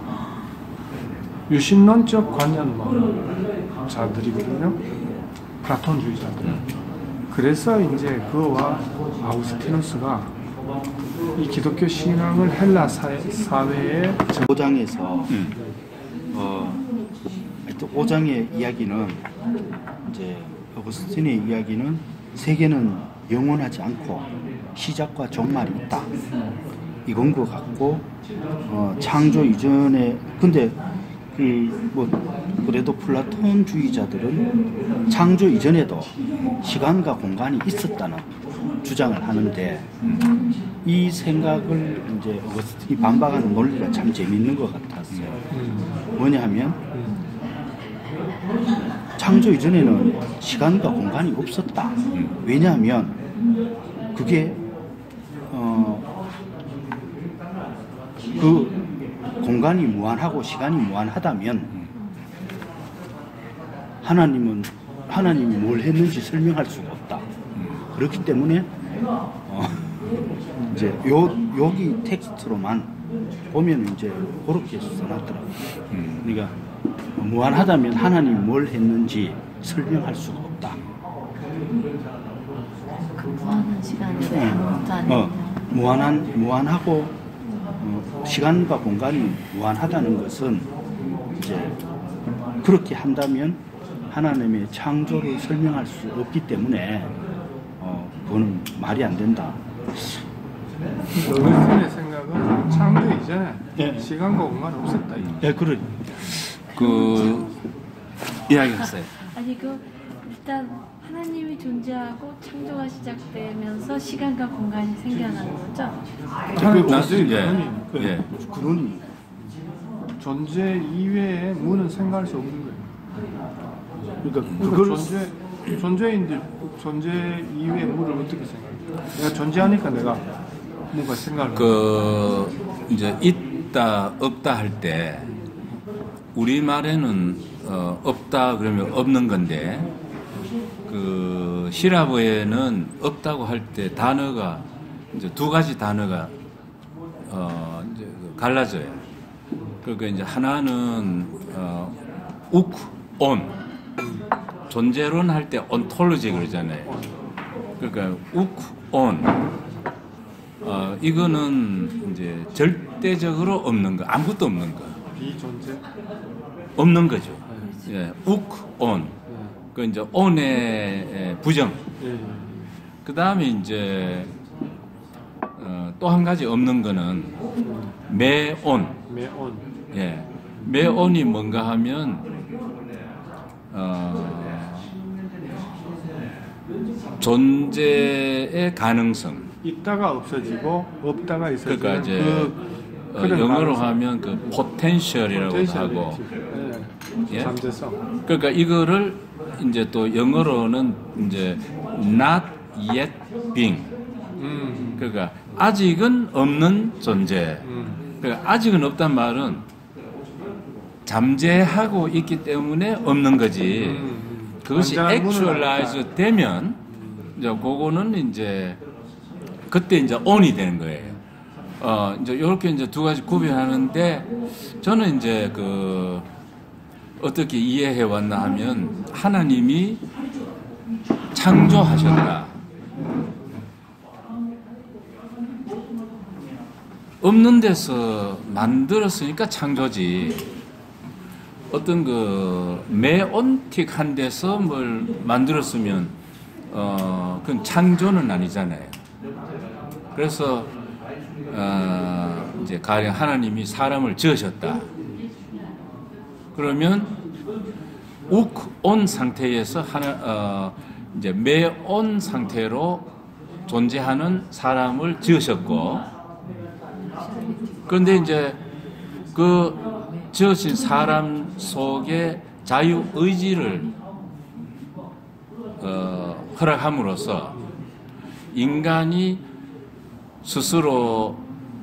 유신론적 관념자들이거든요. 플라톤주의자들. 그래서 이제 그와 아우구스티누스가 이 기독교 신앙을 헬라 사회, 사회에 오 장에서 음. 어, 하여튼 오 장의 이야기는 이제 어거스틴의 이야기는 세계는 영원하지 않고 시작과 종말이 있다. 이건 것 같고 어, 창조 이전에 근데 그 뭐 그래도 플라톤주의자들은 창조 이전에도 시간과 공간이 있었다는 주장을 하는데 이 생각을 이제 어거스틴이 반박하는 논리가 참 재미있는 것 같았어요. 뭐냐 하면 창조 이전에는 시간과 공간이 없었다. 왜냐하면 그게 어, 그 공간이 무한하고 시간이 무한하다면 하나님은 하나님이 뭘 했는지 설명할 수가 없다. 그렇기 때문에 어, 이제 요 여기 텍스트로만 보면 이제 그렇게 써놨더라고요. 그러니까 무한하다면 하나님이 뭘 했는지 설명할 수가 없다. 그 무한한 시간이 네. 아무것도 아니고 어, 무한한 무한하고 어, 시간과 공간이 무한하다는 것은 이제 그렇게 한다면 하나님의 창조를 설명할 수 없기 때문에 어, 그거는 말이 안 된다. 어르신의 생각은 창조 이전에 네. 시간과 공간이 없었다. 예, 그래. 그 이야기했어요. 아니 그 일단 하나님이 존재하고 창조가 시작되면서 시간과 공간이 생겨나는 거죠. 하나님 나- 존재의 예. 근원이 그, 예. 그러니 존재 이외의 무는 생각할 수 없는 거예요. 그러니까 그걸 그걸 존재 존재인데 존재 이외의 무를 어떻게 생각해요? 내가 존재하니까 내가 뭔가 생각을 그 이제 있다 없다 할 때 우리 말에는 어, 없다 그러면 없는 건데 그 히라보에는 없다고 할 때 단어가 이제 두 가지 단어가 어, 이제 갈라져요. 그러니까 이제 하나는 어, 우크 온 존재론 할 때 온톨로지 그러잖아요. 그러니까 우크 온 어, 이거는 이제 절대적으로 없는 거, 아무것도 없는 거, 비존재. 없는 거죠. 예, 우크 온. 그 이제 온의 부정. 예, 예. 그 다음에 이제 어, 또 한 가지 없는 거는 매온. 매온. 예, 매온이 뭔가 하면 어, 존재의 가능성. 있다가 없어지고 없다가 있어지는 그러니까 이제 그 어, 그런 영어로 가능성. 하면 그 포텐셜이라고 포텐셜이 하고. 있지. 예. 예? 잠재성. 그러니까 이거를 이제 또 영어로는 이제 not yet being. 음. 그러니까 아직은 없는 존재. 음. 그러니까 아직은 없단 말은 잠재하고 있기 때문에 없는 거지. 음. 그것이 완전한 문은 액츄얼라이즈 아니다. 되면 이제 그거는 이제 그때 이제 on이 되는 거예요. 어 이제 이렇게 이제 두 가지 구별하는데 저는 이제 그 어떻게 이해해 왔나 하면 하나님이 창조하셨다. 없는 데서 만들었으니까 창조지. 어떤 그 매온틱한 데서 뭘 만들었으면 어 그건 창조는 아니잖아요. 그래서 어 이제 가령 하나님이 사람을 지으셨다. 그러면 욱온 상태에서 하나 어 이제 매온 상태로 존재하는 사람을 지으셨고, 그런데 이제 그 지으신 사람 속에 자유 의지를 어, 허락함으로써 인간이 스스로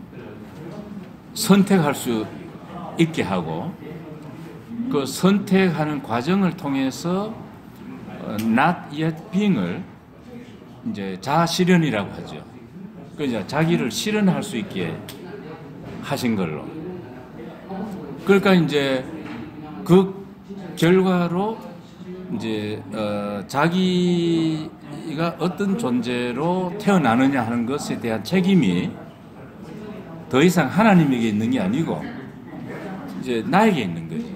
선택할 수 있게 하고, 그 선택하는 과정을 통해서 어, not yet being을 이제 자아 실현이라고 하죠. 그 이제 자기를 실현할 수 있게 하신 걸로. 그러니까 이제 그 결과로 이제 어, 자기가 어떤 존재로 태어나느냐 하는 것에 대한 책임이 더 이상 하나님에게 있는 게 아니고 이제 나에게 있는 거지.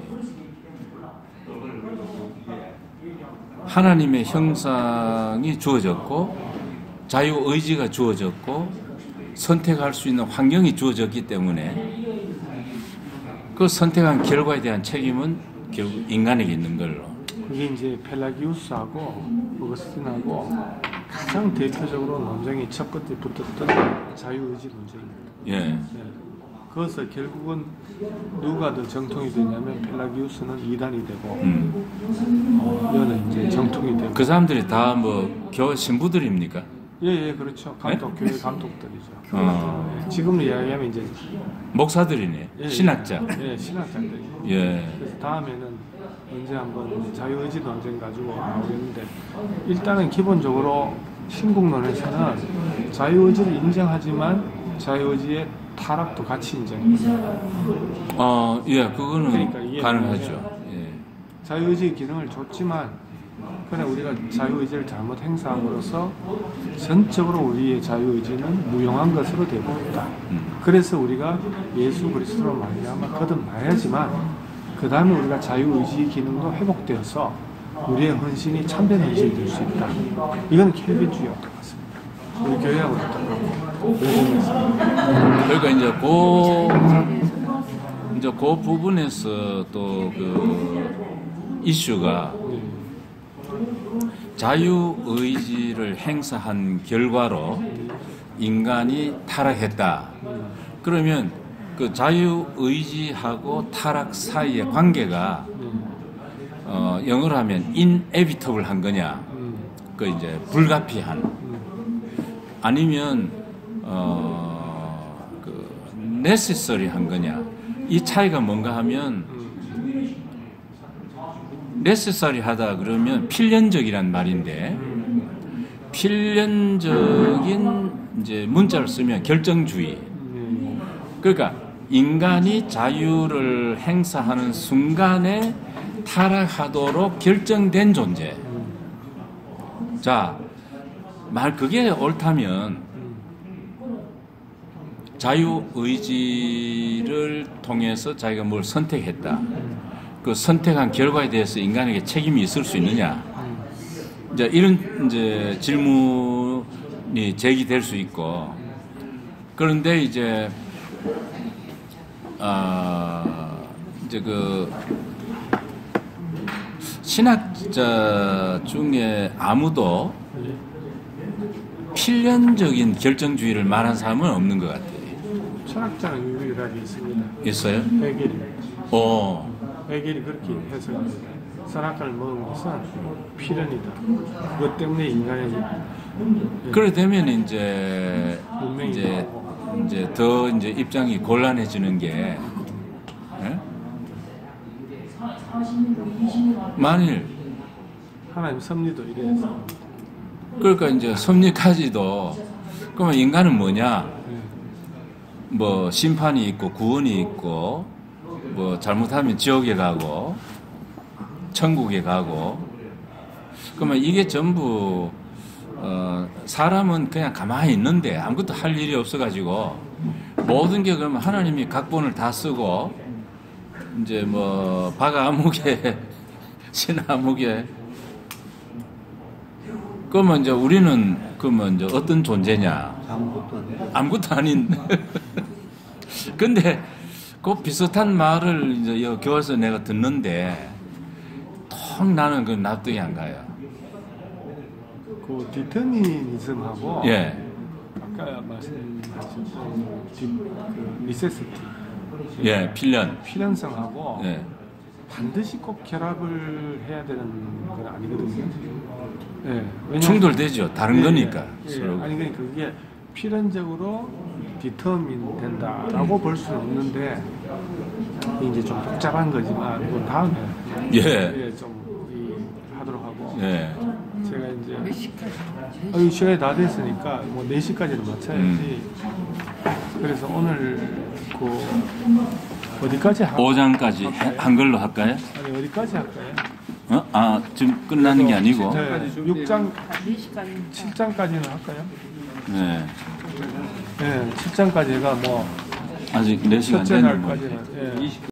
하나님의 형상이 주어졌고 자유 의지가 주어졌고 선택할 수 있는 환경이 주어졌기 때문에 그 선택한 결과에 대한 책임은 결국 인간에게 있는 걸로. 그게 이제 펠라기우스하고 어거스틴하고 가장 대표적으로 논쟁이 첫 번째 붙었던 자유의지 논쟁입니다. 예. 네. 거기서 결국은 누가 더 정통이 되냐면 펠라기우스는 이단이 되고 음. 어, 여는 이제 정통이 되고 그 사람들이 다 뭐 교회 신부들입니까? 예예 그렇죠 감독 네? 교회 감독들이죠. 어. 예, 지금 이야기하면 이제 목사들이네. 예, 신학자. 예, 예 신학자들. 예. 그래서 다음에는 언제 한번 자유의지 논쟁 가지고 나오겠는데 일단은 기본적으로 신국론에서는 자유의지를 인정하지만 자유의지의 타락도 같이 인정합니다. 어, 예, 그거는 그러니까 이게 가능하죠. 예. 자유의지의 기능을 줬지만 그냥 우리가 자유의지를 잘못 행사함으로써 전적으로 우리의 자유의지는 무용한 것으로 되고 있다. 음. 그래서 우리가 예수 그리스도로 말미암아 거듭나야지만 그 다음에 우리가 자유의지 기능도 회복되어서 우리의 헌신이 참된 헌신이 될 수 있다. 이건 켈빈주의와 똑같습니다. 우리 교회하고 똑같고 그러니까 이제 그 이제 그 부분에서 또 그 이슈가 자유의지를 행사한 결과로 인간이 타락했다. 그러면 그 자유의지하고 타락 사이의 관계가 어, 영어로 하면 inevitable 한 거냐, 그 이제 불가피한, 아니면 어, 그 necessary 한 거냐. 이 차이가 뭔가 하면 necessary 하다 그러면 필연적이란 말인데, 필연적인 이제 문자를 쓰면 결정주의. 그러니까 인간이 자유를 행사하는 순간에 타락하도록 결정된 존재. 자, 말 그게 옳다면 자유의지를 통해서 자기가 뭘 선택했다. 그 선택한 결과에 대해서 인간에게 책임이 있을 수 있느냐? 이제 이런 이제 질문이 제기될 수 있고, 그런데 이제 아 이제 그 신학자 중에 아무도 필연적인 결정주의를 말한 사람은 없는 것 같아요. 철학자는 유일하게 있습니다. 있어요? 헤겔이. 어. 헤겔이 그렇게 해석합니다. 선악과를 먹은 것은 필연이다. 그것 때문에 인간의 그래 되면 이제 문명이 이제 나오고. 이제 더 이제 입장이 곤란해지는 게, 예? 만일 하나님 섭리도 이래서 그러니까 이제 섭리까지도 그러면 인간은 뭐냐? 뭐 심판이 있고 구원이 있고 뭐 잘못하면 지옥에 가고 천국에 가고, 그러면 이게 전부 어, 사람은 그냥 가만히 있는데 아무것도 할 일이 없어가지고 모든 게 그러면 하나님이 각본을 다 쓰고 이제 뭐 바가 아무개 신 아무개, 그러면 이제 우리는 그러면 이제 어떤 존재냐? 아무것도 안 돼. 아무것도 아닌. 근데 그 비슷한 말을 이제 여 교회에서 내가 듣는데 통 나는 그 납득이 안 가요. 그 디터미니즘하고 예. 아까 말씀하셨던 디, 그 리세시티 예, 필연. 필연성하고 예. 반드시 꼭 결합을 해야 되는 건 아니거든요. 예, 왜냐하면- 충돌되죠. 다른 예, 거니까. 예, 서로. 아니 그러니까 그게 필연적으로 디터민 된다라고 볼 수는 없는데 이게 이제 좀 복잡한 거지만 그 다음에 예. 예, 좀 이, 하도록 하고 예. 제가 이제 아, 시간이 다 됐으니까 뭐 네 시까지는 맞춰야지. 음. 그래서 오늘 그 어디까지 하, 오 장까지 한글로 할까요? 아니 어디까지 할까요? 어? 아, 지금 끝나는 게 아니고. 네, 육 장, 칠 장까지는 할까요? 네. 네, 칠 장까지가 뭐 아직 네 시간 첫째 됐는데. 날까지는 예.